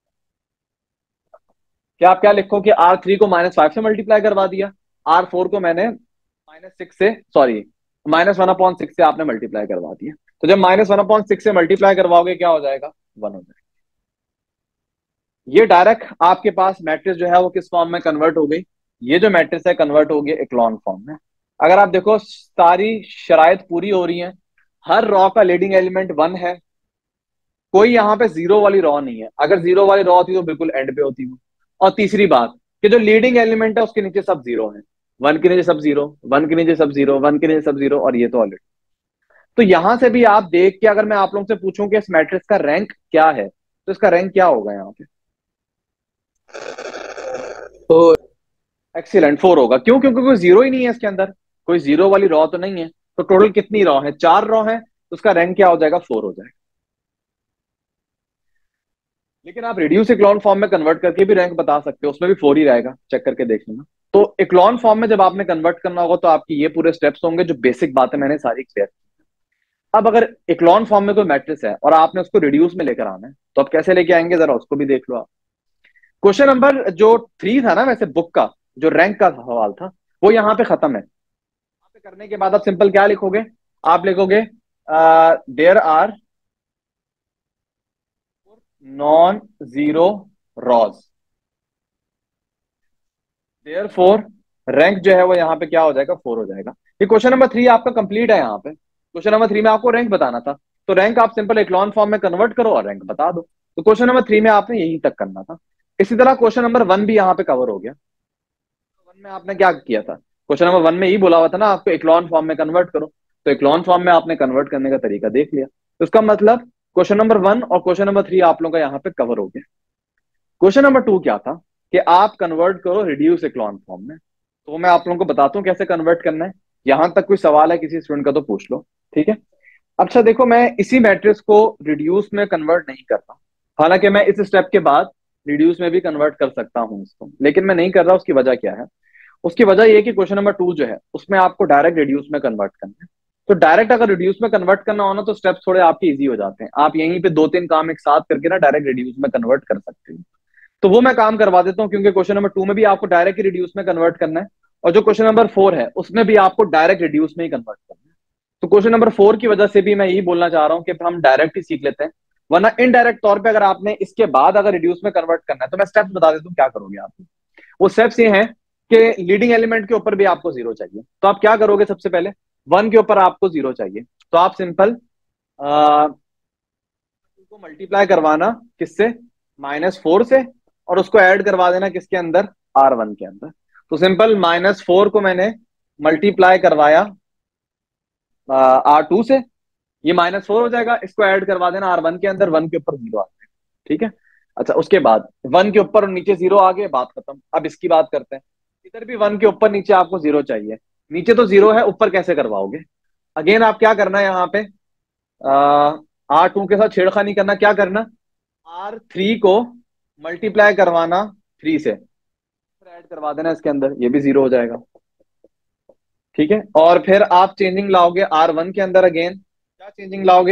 क्या आप क्या लिखो कि आर थ्री को माइनस फाइव से मल्टीप्लाई करवा दिया, आर फोर को मैंने माइनस सिक्स से, sorry minus one upon six से आपने मल्टीप्लाई करवा दिया। तो जब माइनस वन अपॉन सिक्स से मल्टीप्लाई करवाओगे क्या हो जाएगा? वन हो जाएगा। ये डायरेक्ट आपके पास मैट्रिक्स जो है वो किस फॉर्म में कन्वर्ट हो गई? ये जो मैट्रिक्स है कन्वर्ट हो गई इक्लॉन फॉर्म में। अगर आप देखो सारी शराइत पूरी हो रही है, हर रॉ का लीडिंग एलिमेंट वन है, कोई यहाँ पे जीरो वाली रॉ नहीं है। अगर जीरो वाली रॉ होती तो बिल्कुल एंड पे होती वो। और तीसरी बात कि जो लीडिंग एलिमेंट है उसके नीचे सब जीरो है, वन के नीचे सब जीरो, वन के नीचे सब जीरो, वन के नीचे सब जीरो, और ये तो ऑलरेडी। तो यहां से भी आप देख के अगर मैं आप लोगों से पूछूं कि इस मैट्रिक्स का रैंक क्या है, तो इसका रैंक क्या होगा यहाँ पे? तो एक्सीलेंट, फोर होगा। क्यों? क्योंकि कोई जीरो ही नहीं है इसके अंदर, कोई जीरो वाली रॉ तो नहीं है। तो टोटल कितनी रॉ है? चार रॉ है, तो उसका रैंक क्या हो जाएगा? फोर हो जाएगा। लेकिन आप रिड्यूस इक्लॉन फॉर्म में कन्वर्ट करके भी रैंक बता सकते हो, उसमें भी फोर ही रहेगा, चेक करके देख लेना। तो इक्लॉन फॉर्म में जब आपने कन्वर्ट करना होगा तो आपकी ये पूरे स्टेप्स होंगे, जो बेसिक बातें मैंने सारी क्लियर। अब अगर इक्लॉन फॉर्म में कोई मैट्रिक्स है और आपने उसको रिड्यूस में लेकर आना है, तो आप कैसे लेके आएंगे जरा उसको भी देख लो आप। क्वेश्चन नंबर जो थ्री था ना वैसे बुक का, जो रैंक का सवाल था, वो यहाँ पे खत्म है। यहाँ पे करने के बाद आप सिंपल क्या लिखोगे? आप लिखोगे there are non zero rows, therefore rank जो है वो यहाँ पे क्या हो जाएगा? फोर हो जाएगा। ये क्वेश्चन नंबर थ्री आपका कंप्लीट है। यहाँ पे क्वेश्चन नंबर थ्री में आपको रैंक बताना था, तो रैंक आप सिंपल इक्लॉन फॉर्म में कन्वर्ट करो और रैंक बता दो। तो क्वेश्चन नंबर थ्री में आपने यही तक करना था। इसी तरह क्वेश्चन नंबर वन भी यहाँ पे कवर हो गया। वन में आपने क्या किया था? क्वेश्चन नंबर वन में ही बोला हुआ था ना आपको इक्लॉन फॉर्म में कन्वर्ट करो, तो इक्लॉन फॉर्म में आपने कन्वर्ट करने का तरीका देख लिया। तो इसका मतलब क्वेश्चन नंबर वन और क्वेश्चन नंबर थ्री आप लोगों का यहाँ पे कवर हो गया। क्वेश्चन नंबर टू क्या था कि आप कन्वर्ट करो रिड्यूस इक्लॉन फॉर्म में। तो मैं आप लोगों को बताता हूँ कैसे कन्वर्ट करना है। यहां तक कोई सवाल है किसी स्टूडेंट का तो पूछ लो, ठीक है। अच्छा देखो, मैं इसी मैट्रिक्स को रिड्यूस में कन्वर्ट नहीं करता, हालांकि मैं इस स्टेप के बाद रिड्यूस में भी कन्वर्ट कर सकता हूं इसको, लेकिन मैं नहीं कर रहा। उसकी वजह क्या है? उसकी वजह यह कि क्वेश्चन नंबर टू जो है उसमें आपको डायरेक्ट रिड्यूस में कन्वर्ट करना है। तो डायरेक्ट अगर रिड्यूस में कन्वर्ट करना हो ना तो स्टेप्स थोड़े आपके इजी हो जाते हैं। आप यहीं पे दो तीन काम एक साथ करके ना डायरेक्ट रिड्यूस में कन्वर्ट कर सकते हो। तो वो मैं काम करवा देता हूँ, क्योंकि क्वेश्चन नंबर टू में भी आपको डायरेक्ट रिड्यूस में कन्वर्ट करना है, और जो क्वेश्चन नंबर फोर है उसमें भी आपको डायरेक्ट रिड्यूस में ही कन्वर्ट करना है। तो क्वेश्चन नंबर फोर की वजह से भी मैं यही बोलना चाह रहा हूँ कि हम डायरेक्ट ही सीख लेते हैं, वरना इनडायरेक्ट तौर पे अगर आपने इसके बाद अगर रिड्यूस में कन्वर्ट करना है तो मैं स्टेप्स बता देता हूँ क्या करोगे आप। वो स्टेप्स ये हैं कि लीडिंग एलिमेंट के ऊपर भी आपको जीरो चाहिए, तो आप क्या करोगे, सबसे पहले वन के ऊपर आपको जीरो चाहिए, तो आप सिंपल को मल्टीप्लाई करवाना किससे, माइनस फोर से, और उसको ऐड करवा देना किसके अंदर, आर वन के अंदर। तो सिंपल माइनस फोर को मैंने मल्टीप्लाई करवाया आर टू से, ये माइनस फोर हो जाएगा, इसको ऐड करवा देना आर वन के अंदर, वन के ऊपर जीरो आ जाएगा, ठीक है। अच्छा, उसके बाद वन के ऊपर और नीचे जीरो आ गए, बात खत्म। अब इसकी बात करते हैं, इधर भी वन के ऊपर नीचे आपको जीरो चाहिए, नीचे तो जीरो है, ऊपर कैसे करवाओगे। अगेन आप क्या करना है यहाँ पे, आर टू के साथ छेड़खानी करना, क्या करना, आर थ्री को मल्टीप्लाई करवाना थ्री से, ऐड करवा देना इसके अंदर, ये भी जीरो हो जाएगा, ठीक है। और फिर आप चेंजिंग लाओगे आर वन के अंदर, अगेन क्या चेंजिंग लाओगे,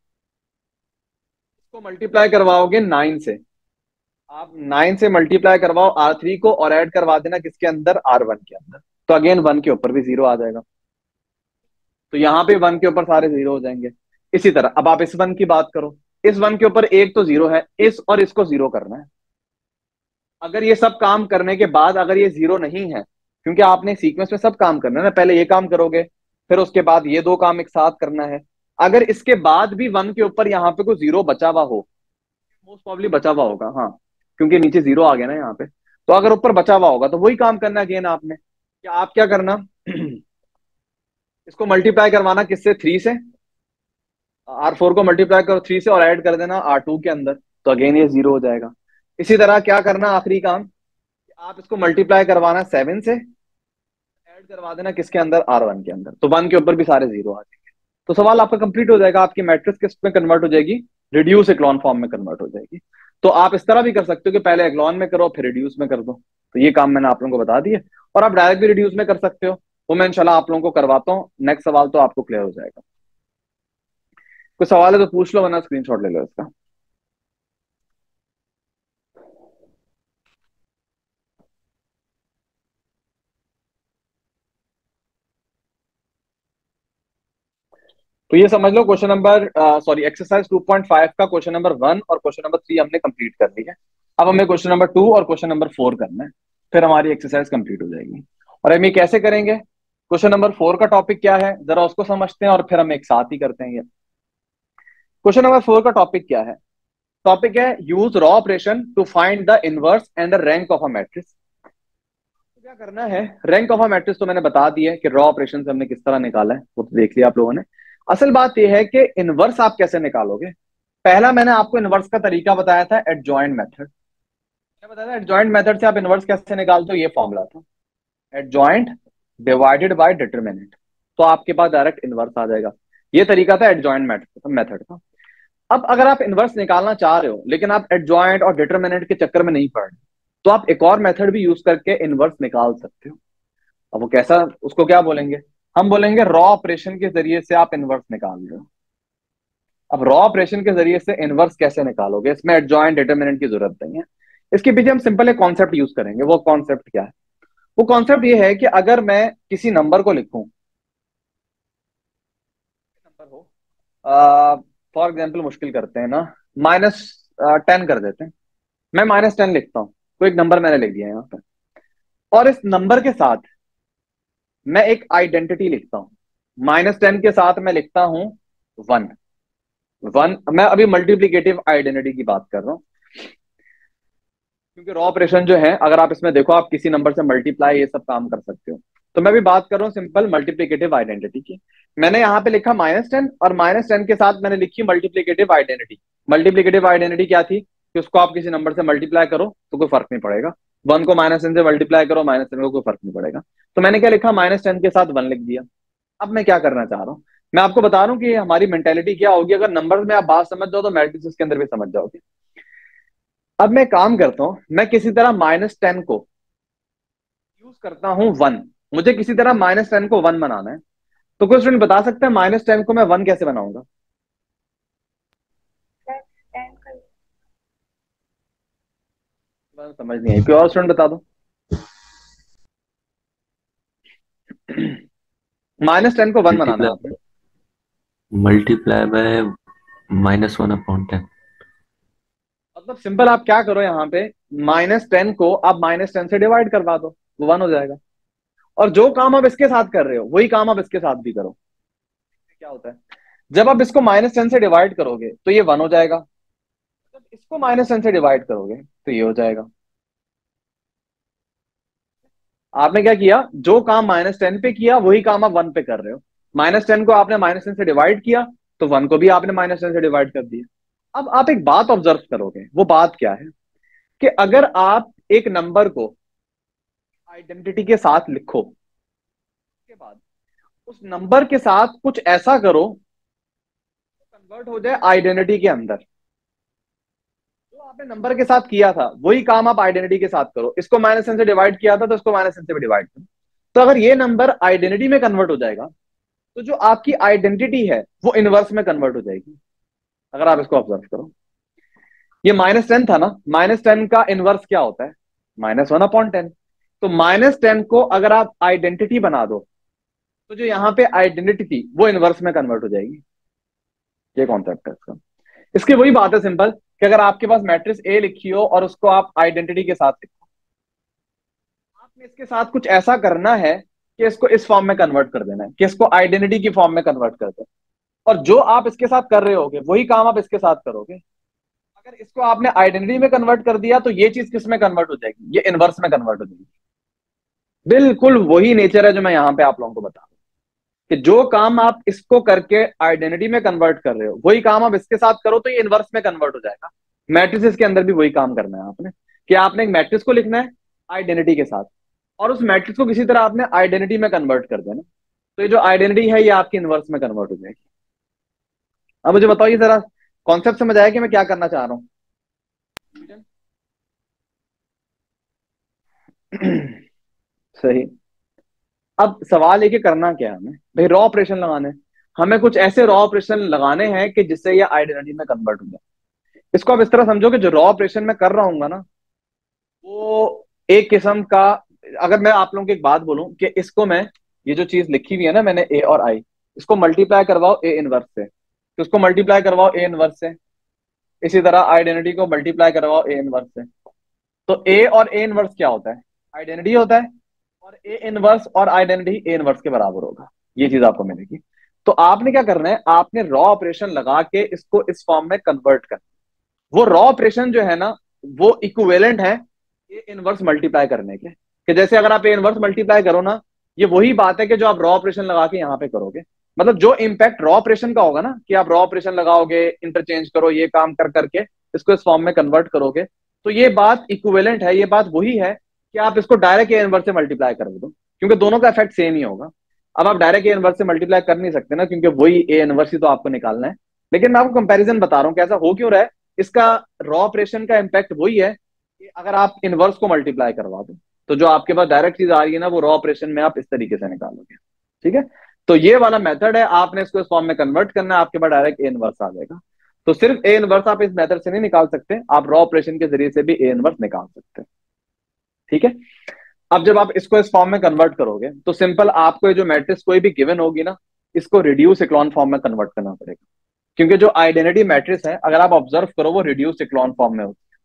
इसको मल्टीप्लाई करवाओगे नाइन से, आप नाइन से मल्टीप्लाई करवाओ आर थ्री को और ऐड करवा देना किसके अंदर, आर वन के अंदर, तो अगेन वन के ऊपर भी जीरो आ जाएगा, तो यहां पे वन के ऊपर सारे जीरो हो जाएंगे। इसी तरह अब आप इस वन की बात करो, इस वन के ऊपर एक तो जीरो है, इस और इसको जीरो करना है। अगर ये सब काम करने के बाद अगर ये जीरो नहीं है, क्योंकि आपने सीक्वेंस में सब काम करना है ना, पहले ये काम करोगे, फिर उसके बाद ये दो काम एक साथ करना है। अगर इसके बाद भी वन के ऊपर यहाँ पे कोई जीरो बचा हुआ हो, मोस्ट प्रॉब्ली बचा हुआ होगा, हाँ, क्योंकि नीचे जीरो आ गया ना यहाँ पे, तो अगर ऊपर बचा हुआ होगा तो वही काम करना है अगेन आपने, क्या आप क्या करना इसको मल्टीप्लाई करवाना किससे, थ्री से, आर फोर को मल्टीप्लाई करो थ्री से और ऐड कर देना आर टू के अंदर, तो अगेन ये जीरो हो जाएगा। इसी तरह क्या करना, आखिरी काम, आप इसको मल्टीप्लाई करवाना सेवन से, ऐड करवा देना किसके अंदर, आर वन के अंदर, तो वन के ऊपर भी सारे जीरो आ जाएंगे, तो सवाल आपका कंप्लीट हो जाएगा, आपकी मैट्रिक्स किस में कन्वर्ट हो जाएगी, रिड्यूस एक्लॉन फॉर्म में कन्वर्ट हो जाएगी। तो आप इस तरह भी कर सकते हो कि पहले एक्लॉन में करो फिर रिड्यूस में कर दो, तो ये काम मैंने आप लोगों को बता दिया, और आप डायरेक्ट भी रिड्यूस में कर सकते हो, वो मैं इंशाल्लाह आप लोगों को करवाता हूँ, नेक्स्ट सवाल तो आपको क्लियर हो जाएगा। कोई सवाल है तो पूछ लो, वरना स्क्रीनशॉट ले लो इसका। तो ये समझ लो question number sorry exercise two point five का क्वेश्चन नंबर वन और क्वेश्चन नंबर थ्री हमने कंप्लीट कर लिया है। अब हमें क्वेश्चन नंबर टू और क्वेश्चन नंबर फोर करना है, फिर हमारी एक्सरसाइज कंप्लीट हो जाएगी। और हम ये कैसे करेंगे, क्वेश्चन नंबर फोर का टॉपिक क्या है जरा उसको समझते हैं और फिर हम एक साथ ही करते हैं ये। क्वेश्चन नंबर फोर का टॉपिक क्या है, टॉपिक है use row operation to find the inverse and the rank of a matrix. क्या करना है, रैंक ऑफ अ मैट्रिक्स तो मैंने बता दिया है कि रॉ ऑपरेशन से हमने किस तरह निकाला है, वो तो देख लिया आप लोगों ने। असल बात यह है कि इनवर्स आप कैसे निकालोगे। पहला मैंने आपको इनवर्स का तरीका बताया था, एडजॉइंट मेथड। क्या बताया था, एडजॉइंट मेथड से आप इनवर्स कैसे निकालते हो, ये फॉर्मूला था, एडजॉइंट डिवाइडेड बाय डिटरमिनेंट, तो आपके पास डायरेक्ट इनवर्स आ जाएगा। ये तरीका था एडजॉइंट मेथड का। अब अगर आप इनवर्स निकालना चाह रहे हो लेकिन आप एडजॉइंट और डिटरमिनेंट के चक्कर में नहीं पड़ रहे, तो आप एक और मेथड भी यूज करके इनवर्स निकाल सकते हो। अब वो कैसा, उसको क्या बोलेंगे, हम बोलेंगे रॉ ऑपरेशन के जरिए से आप इनवर्स निकाल रहे हो। अब रॉ ऑपरेशन के जरिए से इनवर्स कैसे निकालोगे, इसमें एडजॉइंट डिटरमिनेंट की जरूरत नहीं है। इसके पीछे हम सिंपल एक कॉन्सेप्ट यूज करेंगे। वो कॉन्सेप्ट क्या है, वो कॉन्सेप्ट ये है कि अगर मैं किसी नंबर को लिखूं, नंबर हो फॉर एग्जाम्पल मुश्किल करते हैं ना, माइनस टेन कर देते हैं, मैं माइनस टेन लिखता हूं, तो एक नंबर मैंने लिख दिया यहाँ पे, और इस नंबर के साथ मैं एक आइडेंटिटी लिखता हूं, माइनस टेन के साथ मैं लिखता हूं वन। वन मैं अभी मल्टीप्लीकेटिव आइडेंटिटी की बात कर रहा हूं, क्योंकि रॉ ऑपरेशन जो है अगर आप इसमें देखो, आप किसी नंबर से मल्टीप्लाई ये सब काम कर सकते हो, तो मैं भी बात कर रहा हूँ सिंपल मल्टीप्लीकेटिव आइडेंटिटी की। मैंने यहाँ पे लिखा माइनस टेन और माइनस टेन के साथ मैंने लिखी मल्टीप्लीकेटिव आइडेंटिटी। मल्टीप्लीकेटिव आइडेंटिटी क्या थी कि उसको आप किसी नंबर से मल्टीप्लाई करो तो कोई फर्क नहीं पड़ेगा, वन को माइनस टेन से मल्टीप्लाई करो माइनस टेन को कोई फर्क नहीं पड़ेगा। तो मैंने क्या लिखा, माइनस टेन के साथ वन लिख दिया। अब मैं क्या करना चाह रहा हूँ, मैं आपको बता रहा हूँ कि हमारी मेंटेलिटी क्या होगी, अगर नंबर में आप बात समझ जाओ तो मैट्रिक्स के अंदर भी समझ जाओगे। अब मैं काम करता हूं, मैं किसी तरह माइनस टेन को यूज करता हूं वन, मुझे किसी तरह माइनस टेन को वन बनाना है। तो कोई स्टूडेंट बता सकता है माइनस टेन को मैं वन कैसे बनाऊंगा। समझ नहीं आई, कोई और स्टूडेंट बता दो। माइनस टेन को वन बनाना है आपने, multiply by minus one upon ten. अब मतलब सिंपल आप क्या करो यहाँ पे, माइनस टेन को आप माइनस टेन से डिवाइड करवा दो, वो वन हो जाएगा। और जो काम आप इसके साथ कर रहे हो वही काम आप इसके साथ भी करो। क्या होता है, जब आप इसको माइनस टेन से डिवाइड करोगे तो ये वन हो जाएगा, जब इसको माइनस टेन से डिवाइड करोगे तो ये हो जाएगा। आपने क्या किया, जो काम माइनस टेन पे किया वही काम आप वन पे कर रहे हो। माइनस टेन को आपने माइनस टेन से डिवाइड किया तो वन को भी आपने माइनस टेन से डिवाइड कर दिया। अब आप एक बात ऑब्जर्व करोगे, वो बात क्या है कि अगर आप एक नंबर को आइडेंटिटी के साथ लिखो, उसके बाद उस नंबर के साथ कुछ ऐसा करो कन्वर्ट हो जाए आइडेंटिटी के अंदर। जो आपने नंबर के साथ किया था वही काम आप आइडेंटिटी के साथ करो। इसको माइनस टेन से डिवाइड किया था तो इसको माइनस टेन से भी डिवाइड करो। तो अगर ये नंबर आइडेंटिटी में कन्वर्ट हो जाएगा तो जो आपकी आइडेंटिटी है वो इनवर्स में कन्वर्ट हो जाएगी। अगर आप इसको ऑब्जर्व करो, ये माइनस टेन था ना, माइनस टेन का इनवर्स क्या होता है, माइनस वन अपॉन टेन। तो माइनस टेन को अगर आप आइडेंटिटी बना दो तो जो यहाँ पे आइडेंटिटी थी वो इनवर्स में कन्वर्ट हो जाएगी। ये कॉन्सेप्ट है इसका। इसकी वही बात है सिंपल कि अगर आपके पास मैट्रिक्स ए लिखी हो और उसको आप आइडेंटिटी के साथ लिखो, आपने इसके साथ कुछ ऐसा करना है कि इसको इस फॉर्म में कन्वर्ट कर देना है, कि इसको आइडेंटिटी की फॉर्म में कन्वर्ट कर देना। और जो आप इसके साथ कर रहे होगे वही काम आप इसके साथ करोगे। अगर इसको आपने आइडेंटिटी में कन्वर्ट कर दिया तो ये चीज किस में कन्वर्ट हो जाएगी, ये इनवर्स में कन्वर्ट हो जाएगी। बिल्कुल वही नेचर है जो मैं यहाँ पे आप लोगों को बता रहा हूँ कि जो काम आप इसको करके आइडेंटिटी में कन्वर्ट कर रहे हो वही काम आप इसके साथ करो तो ये इनवर्स में कन्वर्ट हो जाएगा। मैट्रिसेस के अंदर भी वही काम करना है आपने, कि आपने एक मैट्रिक्स को लिखना है आइडेंटिटी के साथ और उस मैट्रिक्स को किसी तरह आपने आइडेंटिटी में कन्वर्ट कर देना। तो ये जो आइडेंटिटी है ये आपकी इनवर्स में कन्वर्ट हो जाएगी। अब मुझे बताओ ये जरा कॉन्सेप्ट समझ आया कि मैं क्या करना चाह रहा हूँ। सही। अब सवाल है कि करना क्या है हमें, भाई रॉ ऑपरेशन लगाने हैं। हमें कुछ ऐसे रॉ ऑपरेशन लगाने हैं कि जिससे ये आइडेंटिटी में कन्वर्ट हो जाए। इसको आप इस तरह समझो कि जो रॉ ऑपरेशन मैं कर रहा हूँ ना वो एक किस्म का, अगर मैं आप लोगों की एक बात बोलूं कि इसको मैं, ये जो चीज लिखी हुई है ना मैंने ए और आई, इसको मल्टीप्लाई करवाओ ए इनवर्स से, तो इसको मल्टीप्लाई करवाओ ए इनवर्स से। इसी तरह आइडेंटिटी को मल्टीप्लाई करवाओ ए इनवर्स से। तो ए और ए इनवर्स क्या होता है, आइडेंटिटी होता है। और ए इनवर्स और आइडेंटिटी ए इनवर्स के बराबर होगा, ये चीज आपको मिलेगी। तो आपने क्या करना है, आपने रॉ ऑपरेशन लगा के इसको इस फॉर्म में कन्वर्ट करना। वो रॉ ऑपरेशन जो है ना वो इक्विवेलेंट है ए इनवर्स मल्टीप्लाई करने के, कि जैसे अगर आप ए इनवर्स मल्टीप्लाई करो ना, ये वही बात है कि जो आप रॉ ऑपरेशन लगा के यहाँ पे करोगे। मतलब जो इम्पैक्ट रॉ ऑपरेशन का होगा ना, कि आप रॉ ऑपरेशन लगाओगे, इंटरचेंज करो, ये काम कर करके इसको इस फॉर्म में कन्वर्ट करोगे, तो ये बात इक्विवेलेंट है, ये बात वही है कि आप इसको डायरेक्ट ए इनवर्स से मल्टीप्लाई कर दो, क्योंकि दोनों का इफेक्ट सेम ही होगा। अब आप डायरेक्ट ए इनवर्स से मल्टीप्लाई कर नहीं सकते ना, क्योंकि वही ए इनवर्स ही तो आपको निकालना है। लेकिन मैं आपको कंपैरिजन बता रहा हूँ कैसा हो क्यों रहा है। इसका रॉ ऑपरेशन का इम्पैक्ट वही है कि अगर आप इनवर्स को मल्टीप्लाई करवा दो तो जो आपके पास डायरेक्ट चीज आ रही है ना वो रॉ ऑपरेशन में आप इस तरीके से निकालोगे। ठीक है, तो ये वाला मेथड है, आपने इसको इस फॉर्म में कन्वर्ट करना है, आपके पास डायरेक्ट ए इनवर्स आ जाएगा। तो सिर्फ ए इनवर्स आप इस मेथड से नहीं निकाल सकते, आप रॉ ऑपरेशन के जरिए से भी ए इनवर्स निकाल सकते हैं। ठीक है, अब जब आप इसको इस फॉर्म में कन्वर्ट करोगे तो सिंपल आपको ये जो मैट्रिक्स कोई भी गिवन होगी ना, इसको रिड्यूस इक्लॉन फॉर्म में कन्वर्ट करना पड़ेगा। क्योंकि जो आइडेंटिटी मैट्रिक्स है अगर आप ऑब्जर्व करो वो रिड्यूस इक्लॉन फॉर्म में होती है।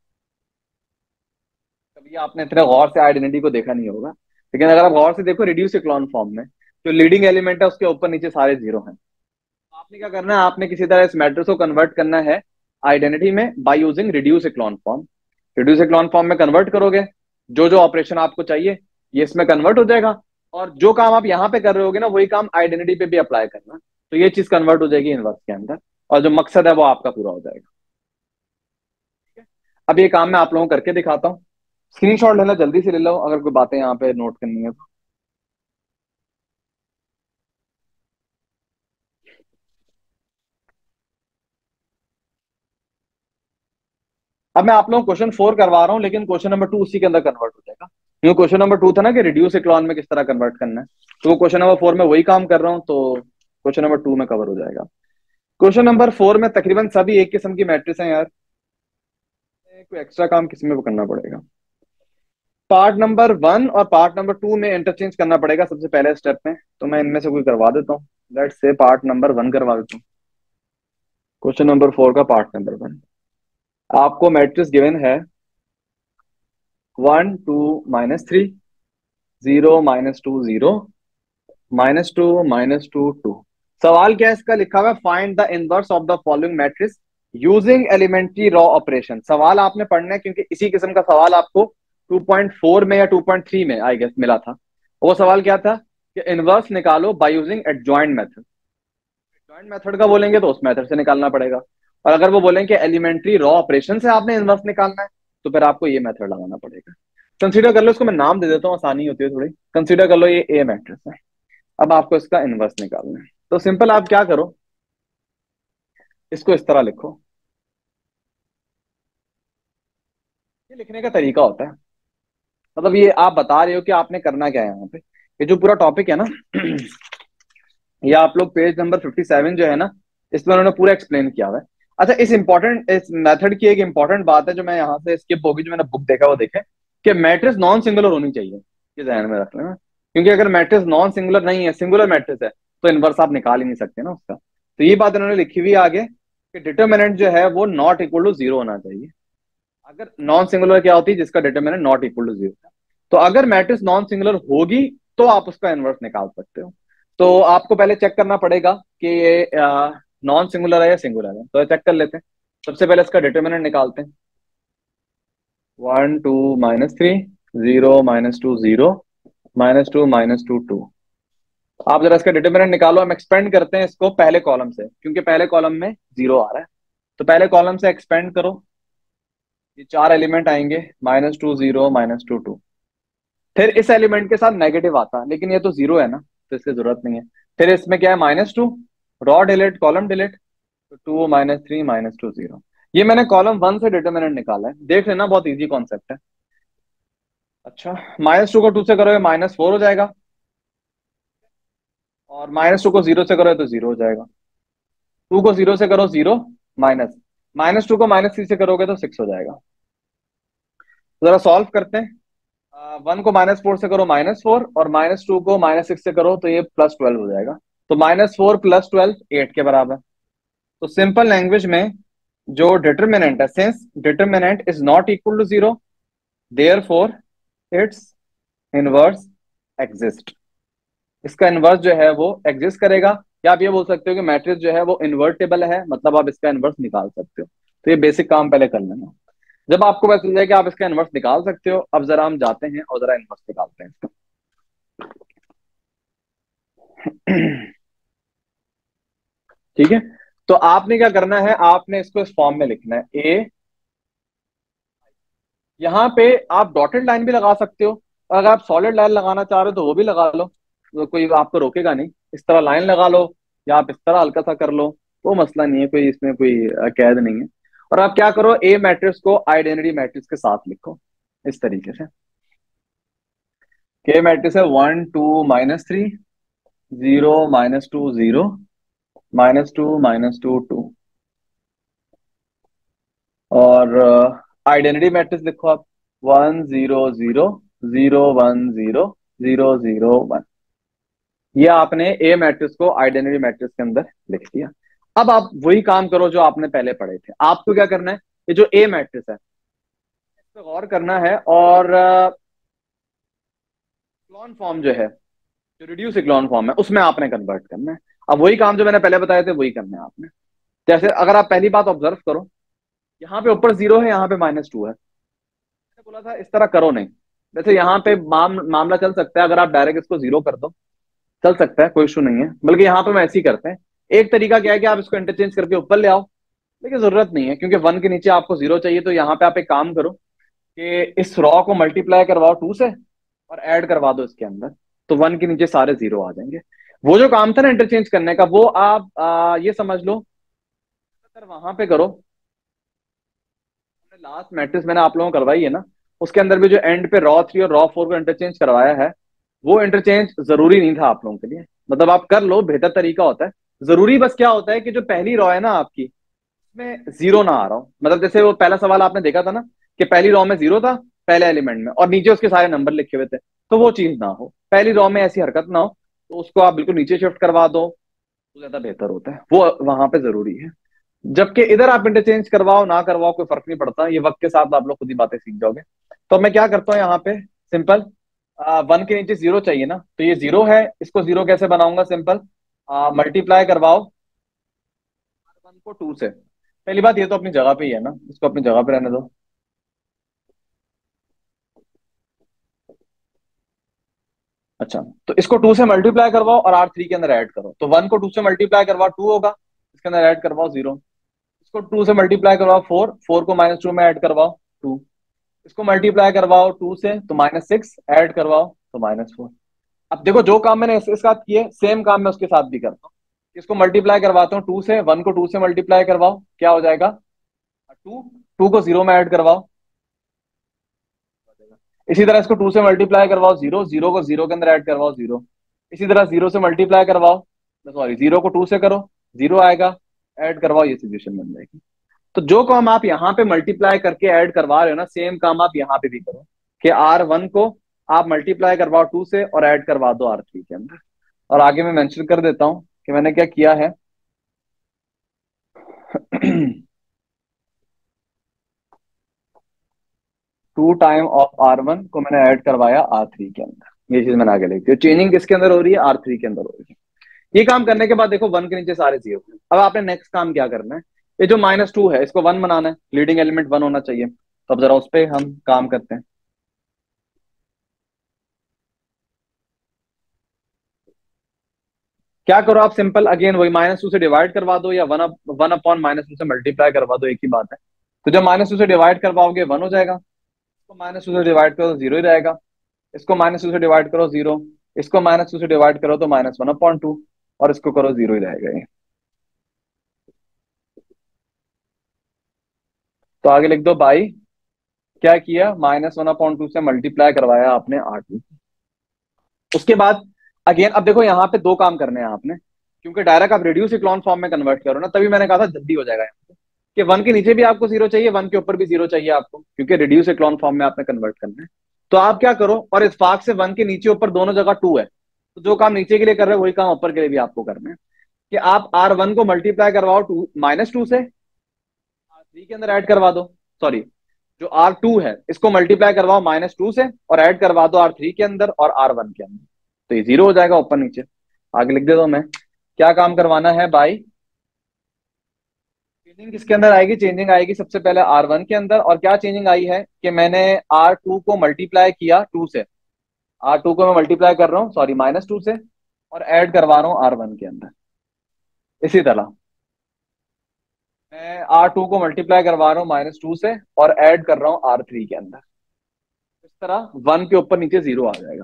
कभी आपने इतने गौर से आइडेंटिटी को देखा नहीं होगा, लेकिन अगर आप गौर से देखो रिड्यूस इक्लॉन फॉर्म में जो लीडिंग एलिमेंट है उसके ऊपर नीचे सारे जीरो हैं। आपने क्या करना है, आपने किसी तरह इस मैट्रिक्स को कन्वर्ट करना है आइडेंटिटी में by using reduce echelon form. Reduce echelon form में कन्वर्ट करोगे, जो जो ऑपरेशन आपको चाहिए ये इसमें कन्वर्ट हो जाएगा, और जो काम आप यहाँ पे कर रहे होगे ना वही काम आइडेंटिटी पे भी अप्लाई करना, तो ये चीज कन्वर्ट हो जाएगी इनवर्स के अंदर, और जो मकसद है वो आपका पूरा हो जाएगा। ठीक है, अब ये काम मैं आप लोगों को करके दिखाता हूँ। स्क्रीनशॉट लेना जल्दी से ले लो अगर कोई बातें यहाँ पे नोट करनी है तो। अब मैं आप लोगों को क्वेश्चन फोर करवा रहा हूँ, लेकिन क्वेश्चन नंबर टू उसी के अंदर कन्वर्ट हो जाएगा। क्योंकि क्वेश्चन नंबर टू था ना कि रिड्यूस इक्लॉन में किस तरह कन्वर्ट करना है, तो वो क्वेश्चन नंबर फोर में वही काम कर रहा हूँ, तो क्वेश्चन नंबर टू में कवर हो जाएगा। क्वेश्चन नंबर फोर में तकरीबन सभी एक किस्म की मैट्रिक्स हैं यार, कोई एक्स्ट्रा काम किसी में करना पड़ेगा। पार्ट नंबर वन और पार्ट नंबर टू में इंटरचेंज करना पड़ेगा सबसे पहले स्टेप में, तो मैं इनमें से कोई करवा देता हूँ। Let's say part number one करवा देता हूँ, क्वेश्चन नंबर फोर का पार्ट नंबर वन। आपको मैट्रिक्स गिवन है one two minus three, zero minus two zero, minus two minus two two. सवाल क्या है इसका? लिखा हुआ है find the inverse of the following matrix using elementary row operation. सवाल आपने पढ़ना है क्योंकि इसी किस्म का सवाल आपको टू पॉइंट फोर में या टू पॉइंट थ्री में आई गेस मिला था। वो सवाल क्या था कि इनवर्स निकालो by using adjoint method. Adjoint method का बोलेंगे तो उस मेथड से निकालना पड़ेगा, और अगर वो बोलेंगे एलिमेंट्री रॉ ऑपरेशन से आपने इनवर्स निकालना है तो फिर आपको ये मेथड लगाना पड़ेगा। कंसीडर कर लो, इसको मैं नाम दे देता हूँ, आसानी होती है थोड़ी। कंसीडर कर लो ये ए मैट्रिक्स है, अब आपको इसका इनवर्स निकालना है। तो सिंपल आप क्या करो, इसको इस तरह लिखो। ये लिखने का तरीका होता है, मतलब ये आप बता रहे हो कि आपने करना क्या है यहाँ पे। ये जो पूरा टॉपिक है ना ये आप लोग पेज नंबर फिफ्टी सेवन जो है ना, इसमें उन्होंने पूरा एक्सप्लेन किया हुआ है। अच्छा, इस इंपॉर्टेंट इस मेथड की एक इंपॉर्टेंट बात है जो मैं यहाँ से स्किप होगी, जो मैंने बुक देखा वो देखे कि मैट्रिक्स नॉन सिंगुलर होनी चाहिए। ये ध्यान में रख लेना, क्योंकि अगर मैट्रिक्स नॉन सिंगुलर नहीं है, सिंगुलर मैट्रिक्स है, तो इनवर्स आप निकाल ही नहीं सकते ना उसका। तो ये बात इन्होंने लिखी हुई है आगे कि डिटर्मिनेंट जो है वो नॉट इक्वल टू जीरो होना चाहिए। अगर नॉन सिंगुलर क्या होती है? जिसका determinant not equal to zero. तो अगर मैट्रिक्स नॉन सिंगुलर होगी तो आप उसका इनवर्स निकाल सकते हो। तो आपको पहले चेक करना पड़ेगा कि ये नॉन सिंगुलर है या सिंगुलर है, तो चेक कर लेते हैं। सबसे पहले इसका डिटर्मिनेंट निकालते हैं। One two minus three, zero minus two zero, minus two minus two two. आप जरा इसका डिटर्मिनेंट निकालो। हम एक्सपेंड करते हैं इसको पहले कॉलम से, क्योंकि पहले कॉलम में जीरो आ रहा है। तो पहले कॉलम से एक्सपेंड करो, ये चार एलिमेंट आएंगे, minus two zero minus two two. फिर इस एलिमेंट के साथ नेगेटिव आता, लेकिन ये तो जीरो है ना, तो इसकी जरूरत नहीं है। फिर इसमें क्या है? Minus two, row delete, column delete, तो two minus three minus two zero. ये मैंने कॉलम वन से डिटर्मिनेंट निकाला है, देख लेना, बहुत इजी कॉन्सेप्ट है। अच्छा, माइनस टू को टू से करोगे माइनस फोर हो जाएगा, और माइनस टू को जीरो से करोगे तो जीरो हो जाएगा। टू को जीरो से करो जीरो, माइनस माइनस टू को माइनस थ्री से करोगे तो सिक्स हो जाएगा। तो जरा सॉल्व करते हैं। वन को माइनस फोर से करो माइनस फोर, और माइनस टू को माइनस सिक्स से करो तो ये प्लस ट्वेल्व हो जाएगा। तो minus four plus twelve eight के बराबर। तो सिंपल लैंग्वेज में जो डिटर्मिनेंट है, since determinant is not equal to zero, therefore its inverse exist. इसका इनवर्स जो है वो एग्जिस्ट करेगा, या आप ये बोल सकते हो कि मैट्रिक्स जो है वो इन्वर्टेबल है, मतलब आप इसका इनवर्स निकाल सकते हो। तो ये बेसिक काम पहले कर लेना। जब आपको पता चल जाए कि आप इसका इनवर्स निकाल सकते हो, अब जरा हम जाते हैं और जरा इनवर्स निकालते हैं इसका। ठीक है, तो आपने क्या करना है, आपने इसको इस फॉर्म में लिखना है। ए, यहाँ पे आप डॉटेड लाइन भी लगा सकते हो, और अगर आप सॉलिड लाइन लगाना चाह रहे हो तो वो भी लगा लो, तो कोई आपको रोकेगा नहीं। इस तरह लाइन लगा लो, या आप इस तरह हल्का सा कर लो, वो मसला नहीं है, कोई इसमें कोई अ, कैद नहीं है। और आप क्या करो, ए मैट्रिक्स को आइडेंटिटी मैट्रिक्स के साथ लिखो इस तरीके से। के मैट्रिक्स है one two minus three, zero minus two zero, minus two minus two two. और आइडेंटिटी मैट्रिक्स लिखो आप, one zero zero, zero one zero, zero zero one. ये आपने ए मैट्रिक्स को आइडेंटिटी मैट्रिक्स के अंदर लिख दिया। अब आप वही काम करो जो आपने पहले पढ़े थे। आपको क्या करना है, ये जो ए मैट्रिक्स है इस पर गौर करना है, और इक्लॉन फॉर्म जो है, जो रिड्यूस इक्लॉन फॉर्म है, उसमें आपने कन्वर्ट करना है। अब वही काम जो मैंने पहले बताए थे वही करना है आपने। जैसे अगर आप पहली बात ऑब्जर्व करो, यहाँ पे ऊपर जीरो है, यहाँ पे माइनस टू है। मैंने बोला था इस तरह करो नहीं। वैसे यहाँ पे माम, मामला चल सकता है, अगर आप डायरेक्ट इसको जीरो कर दो चल सकता है, कोई इशू नहीं है। बल्कि यहाँ पे हम ऐसे ही करते हैं। एक तरीका क्या है कि आप इसको इंटरचेंज करके ऊपर ले आओ, लेकिन जरूरत नहीं है, क्योंकि वन के नीचे आपको जीरो चाहिए। तो यहाँ पे आप एक काम करो कि इस रॉ को मल्टीप्लाई करवाओ टू से, और ऐड करवा दो इसके अंदर, तो वन के नीचे सारे जीरो आ जाएंगे। वो जो काम था ना इंटरचेंज करने का, वो आप आ, ये समझ लो अगर वहां पे करो। लास्ट मैट्रिक्स मैंने आप लोगों को करवाई है ना, उसके अंदर भी जो एंड पे रॉ थ्री और रॉ फोर को इंटरचेंज करवाया है, वो इंटरचेंज जरूरी नहीं था आप लोगों के लिए। मतलब आप कर लो, बेहतर तरीका होता है। जरूरी बस क्या होता है कि जो पहली रॉ है ना आपकी, उसमें जीरो ना आ रहा हो। मतलब जैसे वो पहला सवाल आपने देखा था ना, कि पहली रॉ में जीरो था पहले एलिमेंट में, और नीचे उसके सारे नंबर लिखे हुए थे, तो वो चीज ना हो, पहली रॉ में ऐसी हरकत ना हो, तो उसको आप बिल्कुल नीचे शिफ्ट करवा दो तो ज्यादा बेहतर होता है। वो वहां पे जरूरी है। जबकि इधर आप इंटरचेंज करवाओ ना करवाओ कोई फर्क नहीं पड़ता, ये वक्त के साथ आप लोग खुद ही बातें सीख जाओगे। तो मैं क्या करता हूँ यहाँ पे, सिंपल, वन के नीचे जीरो चाहिए ना, तो ये जीरो है, इसको जीरो कैसे बनाऊंगा, सिंपल, मल्टीप्लाई करवाओ वन को टू से। पहली बात ये तो अपनी जगह पे ही है ना, इसको अपनी जगह पे रहने दो। अच्छा, तो इसको टू से मल्टीप्लाई करवाओ और आर थ्री के अंदर ऐड करो, तो वन को टू से मल्टीप्लाई करवाओ टू होगा, इसके अंदर ऐड करवाओ जीरो। इसको टू से मल्टीप्लाई करवाओ फोर, फोर को माइनस टू में ऐड करवाओ टू। इसको मल्टीप्लाई करवाओ टू से तो माइनस सिक्स, ऐड करवाओ तो माइनस फोर। अब देखो जो काम मैंने इसके साथ किए सेम काम मैं उसके साथ भी करता हूँ। इसको मल्टीप्लाई करवाता हूँ टू से, वन को टू से मल्टीप्लाई करवाओ, क्या हो जाएगा, टू, टू को जीरो में ऐड करवाओ। इसी तरह इसको टू से मल्टीप्लाई करवाओ जीरो, जीरो को जीरो के अंदर ऐड करवाओ जीरो। इसी तरह जीरो से मल्टीप्लाई करवाओ, सॉरी जीरो को टू से करो, जीरो आएगा, ऐड करवाओ, ये सिचुएशन बन जाएगी। तो जो काम आप यहाँ पे मल्टीप्लाई करके ऐड करवा रहे हो ना, सेम काम आप यहाँ पे भी करो, कि आर वन को आप मल्टीप्लाई करवाओ टू से और ऐड करवा दो आर थ्री के अंदर। और आगे मैं मेंशन कर देता हूँ कि मैंने क्या किया है। Two time of R one को मैंने ऐड करवाया आर थ्री के अंदर, ये चीज मैंने आगे लिखी है। चेंजिंग किसके अंदर हो रही है, आर थ्री के अंदर हो रही है। ये काम करने के बाद देखो वन के नीचे सारे जीरो। अब आपने नेक्स्ट काम क्या करना है, ये जो माइनस टू है इसको वन बनाना है, लीडिंग एलिमेंट वन होना चाहिए। तो अब जरा उस पर हम काम करते हैं। क्या करो आप, सिंपल अगेन वही माइनस टू से डिवाइड करवा दो या one up one upon minus two से मल्टीप्लाई करवा दो, एक ही बात है। तो जब माइनस टू से डिवाइड करवाओगे वन हो जाएगा, इसको माइनस टू से डिवाइड करो तो जीरो ही रहेगा, इसको माइनस टू से डिवाइड करो जीरो, इसको माइनस टू से डिवाइड करो तो माइनस वन अपॉन टू, और इसको करो जीरो ही रहेगा ये। तो आगे लिख दो बाई, क्या किया, माइनस वन अपॉन टू से मल्टीप्लाई करवाया आपने आर टू। उसके बाद अगेन अब देखो यहाँ पे दो काम करने हैं आपने, क्योंकि डायरेक्ट आप रिड्यूस इक्लॉन फॉर्म में कन्वर्ट करो ना, तभी मैंने कहा था जल्दी हो जाएगा यहाँ पे, कि वन के नीचे भी आपको जीरो चाहिए, वन के ऊपर भी जीरो चाहिए आपको, क्योंकि रिड्यूस इक्लॉन फॉर्म में आपने कन्वर्ट करना है। तो आप क्या करो, और इस फाक से वन के नीचे ऊपर दोनों जगह टू है, तो जो काम नीचे के लिए कर रहे हो वही काम ऊपर के लिए भी आपको करना है, कि आप आर वन को मल्टीप्लाई करवाओ टू माइनस टू से, आर थ्री के अंदर ऐड करवा दो, सॉरी जो आर टू है इसको मल्टीप्लाई करवाओ माइनस टू से और ऐड करवा दो आर थ्री के अंदर और आर वन के अंदर, तो ये जीरो हो जाएगा ऊपर नीचे। आगे लिख देता हूं मैं, क्या काम करवाना है भाई, चेंजिंग किसके अंदर आएगी, चेंजिंग आएगी सबसे पहले आर वन के अंदर। और क्या चेंजिंग आई है कि मैंने आर टू को मल्टीप्लाई किया टू से, आर टू को मैं मल्टीप्लाई कर रहा हूँ सॉरी माइनस टू से, और ऐड करवा रहा हूँ आर वन के अंदर। इसी तरह मैं आर टू को मल्टीप्लाई करवा रहा हूँ माइनस टू से और ऐड कर रहा हूँ आर थ्री के अंदर। इस तरह वन के ऊपर नीचे जीरो आ जाएगा।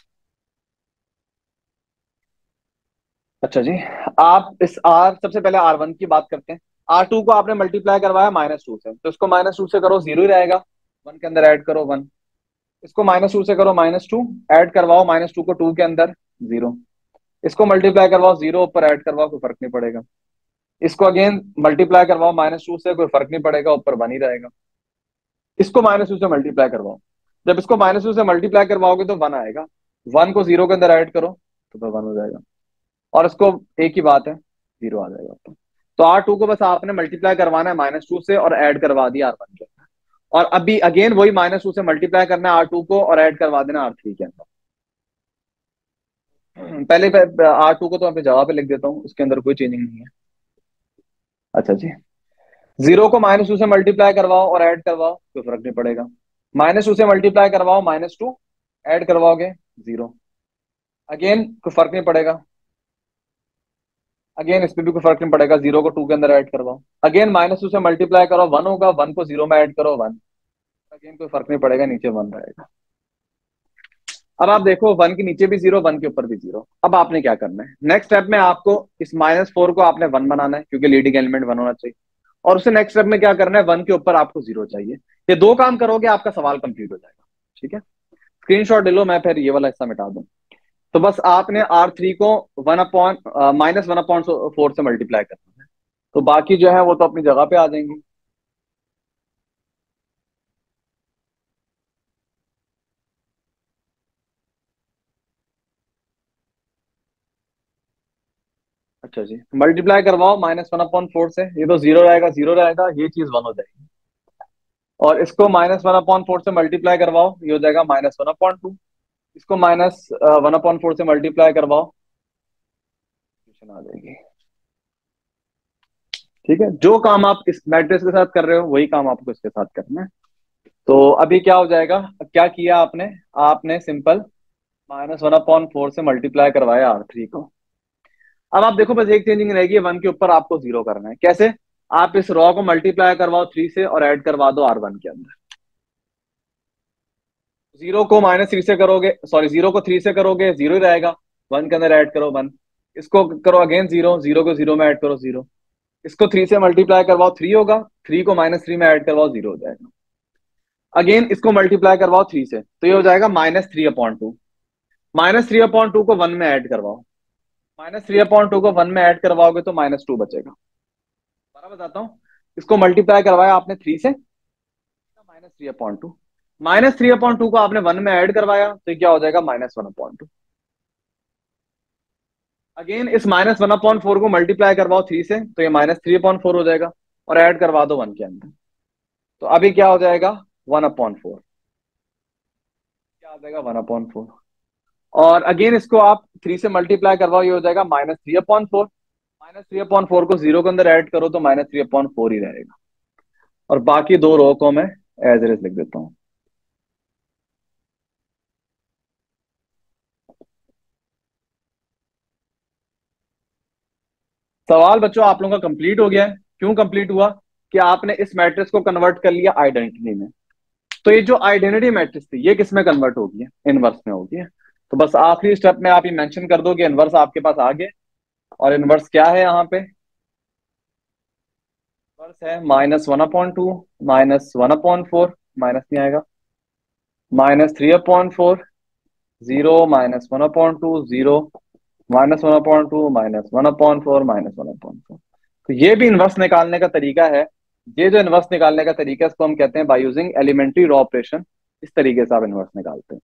अच्छा जी, आप इस आर सबसे पहले आर वन की बात करते हैं। आर टू को आपने मल्टीप्लाई करवाया माइनस टू से, तो इसको माइनस टू से करो जीरो ही रहेगा, वन के अंदर ऐड करो वन। इसको माइनस टू से करो माइनस टू, ऐड करवाओ माइनस टू को टू के अंदर जीरो। इसको मल्टीप्लाई करवाओ जीरो ऊपर ऐड करवाओ, कोई फर्क नहीं पड़ेगा। इसको अगेन मल्टीप्लाई करवाओ माइनस टू से, कोई फर्क नहीं पड़ेगा, ऊपर वन ही रहेगा। इसको माइनस टू से मल्टीप्लाई करवाओ, जब इसको माइनस टू से मल्टीप्लाई करवाओगे तो वन आएगा, वन को जीरो के अंदर ऐड करो तो फिर वन हो जाएगा, और इसको एक ही बात है, जीरो आ जाएगा आपको। तो आर टू को बस आपने मल्टीप्लाई करवाना है माइनस टू से और ऐड करवा दिया आर वन के अंदर, और अभी अगेन वही माइनस टू से मल्टीप्लाई करना है आर टू को और ऐड करवा देना आर थ्री के अंदर। पहले आर टू को तो अपनी जगह पे लिख देता हूँ, उसके अंदर कोई चेंजिंग नहीं है। अच्छा जी, जीरो को माइनस टू से मल्टीप्लाई करवाओ और ऐड करवाओ, कोई फर्क नहीं पड़ेगा। माइनस टू से मल्टीप्लाई करवाओ माइनस टू, ऐड करवाओगे जीरो, अगेन कोई फर्क नहीं पड़ेगा। अगेन इस पे भी कोई फर्क नहीं पड़ेगा, जीरो को टू के अंदर ऐड करवाओ, अगेन माइनस टू से मल्टीप्लाई करो वन होगा, वन को जीरो में ऐड करो वन, अगेन कोई फर्क नहीं पड़ेगा, नीचे वन रहेगा। अब आप देखो वन के नीचे भी जीरो, वन के ऊपर भी जीरो। अब आपने क्या करना है, नेक्स्ट स्टेप में आपको इस माइनस फोर को आपने वन बनाना है, क्योंकि लीडिंग एलिमेंट वन होना चाहिए। और उससे नेक्स्ट स्टेप में क्या करना है, वन के ऊपर आपको जीरो चाहिए। ये दो काम करोगे आपका सवाल कंप्लीट हो जाएगा। ठीक है, स्क्रीनशॉट ले लो, मैं फिर ये वाला हिस्सा मिटा दूं। तो बस आपने आर थ्री को one upon minus one upon four से मल्टीप्लाई करना है, तो बाकी जो है वो तो अपनी जगह पे आ जाएंगी। अच्छा जी, मल्टीप्लाई करवाओ माइनस वन अपॉन फोर से, ये तो जीरो रहेगा, जीरो रहेगा, ये चीज वन हो जाएगी। और इसको माइनस वन अपॉन फोर से मल्टीप्लाई करवाओ, ये हो जाएगा माइनस वन अपॉन टू। इसको माइनस वन अपॉन फोर से मल्टीप्लाई करवाओ, आ जाएगी। ठीक है, जो काम आप इस मैट्रिक्स के साथ कर रहे हो वही काम आपको इसके साथ करना है। तो अभी क्या हो जाएगा, क्या किया आपने, आपने simple minus one upon four से मल्टीप्लाई करवाया आर थ्री को। अब आप देखो बस एक चेंजिंग रहेगी, वन के ऊपर आपको जीरो करना है। कैसे, आप इस रॉ को मल्टीप्लाई करवाओ थ्री से और ऐड करवा दो आर वन के अंदर। जीरो को माइनस थ्री से करोगे, सॉरी जीरो को थ्री से करोगे जीरो ही रहेगा, वन के अंदर ऐड करो वन। इसको करो अगेन जीरो, जीरो को जीरो में ऐड करो जीरो। इसको थ्री से मल्टीप्लाई करवाओ थ्री होगा, थ्री को माइनस थ्री में ऐड करवाओ जीरो हो जाएगा। अगेन इसको मल्टीप्लाई करवाओ थ्री से, तो ये हो जाएगा minus three upon two. Minus three upon two को वन में ऐड करवाओ, माइनस थ्री अपॉन टू को वन में ऐड करवाओगे तो माइनस टू बचेगा। दोबारा बताता हूँ, इसको मल्टीप्लाई करवाया आपने थ्री से, minus three upon two, minus three upon two को आपने वन में ऐड करवाया तो क्या हो जाएगा minus one upon two. Again इस माइनस वन अपॉन फोर को मल्टीप्लाई करवाओ थ्री से, तो ये माइनस थ्री अपॉन फोर हो जाएगा, और ऐड करवा दो वन के अंदर, तो अभी क्या हो जाएगा वन अपॉन फोर, क्या हो जाएगा वन अपॉन फोर। और अगेन इसको आप थ्री से मल्टीप्लाई करवाओ, ये हो जाएगा minus three upon four. Minus three upon four को जीरो के अंदर ऐड करो तो माइनस थ्री अपॉन फोर ही रहेगा। और बाकी दो रो को मैं एज इट इज लिख देता हूँ। सवाल बच्चों आप लोगों का कंप्लीट हो गया है। क्यों कंप्लीट हुआ, कि आपने इस मैट्रिक्स को कन्वर्ट कर लिया आइडेंटिटी में। तो ये जो आइडेंटिटी मैट्रिक्स थी ये किस में कन्वर्ट होगी है, इनवर्स में होगी है। तो बस आखिरी स्टेप में आप ये मेंशन कर दो कि इनवर्स आपके पास आ गए। और इनवर्स क्या है यहाँ पे, इनवर्स है minus one upon two, minus one upon four, minus नहीं आएगा, minus three upon four, zero, minus one upon two, zero, minus one upon two, minus one upon four, minus one upon four. तो ये भी inverse निकालने का तरीका है। ये जो इनवर्स निकालने का तरीका है इसको हम कहते हैं by using elementary row operation. इस तरीके से आप इनवर्स निकालते हैं।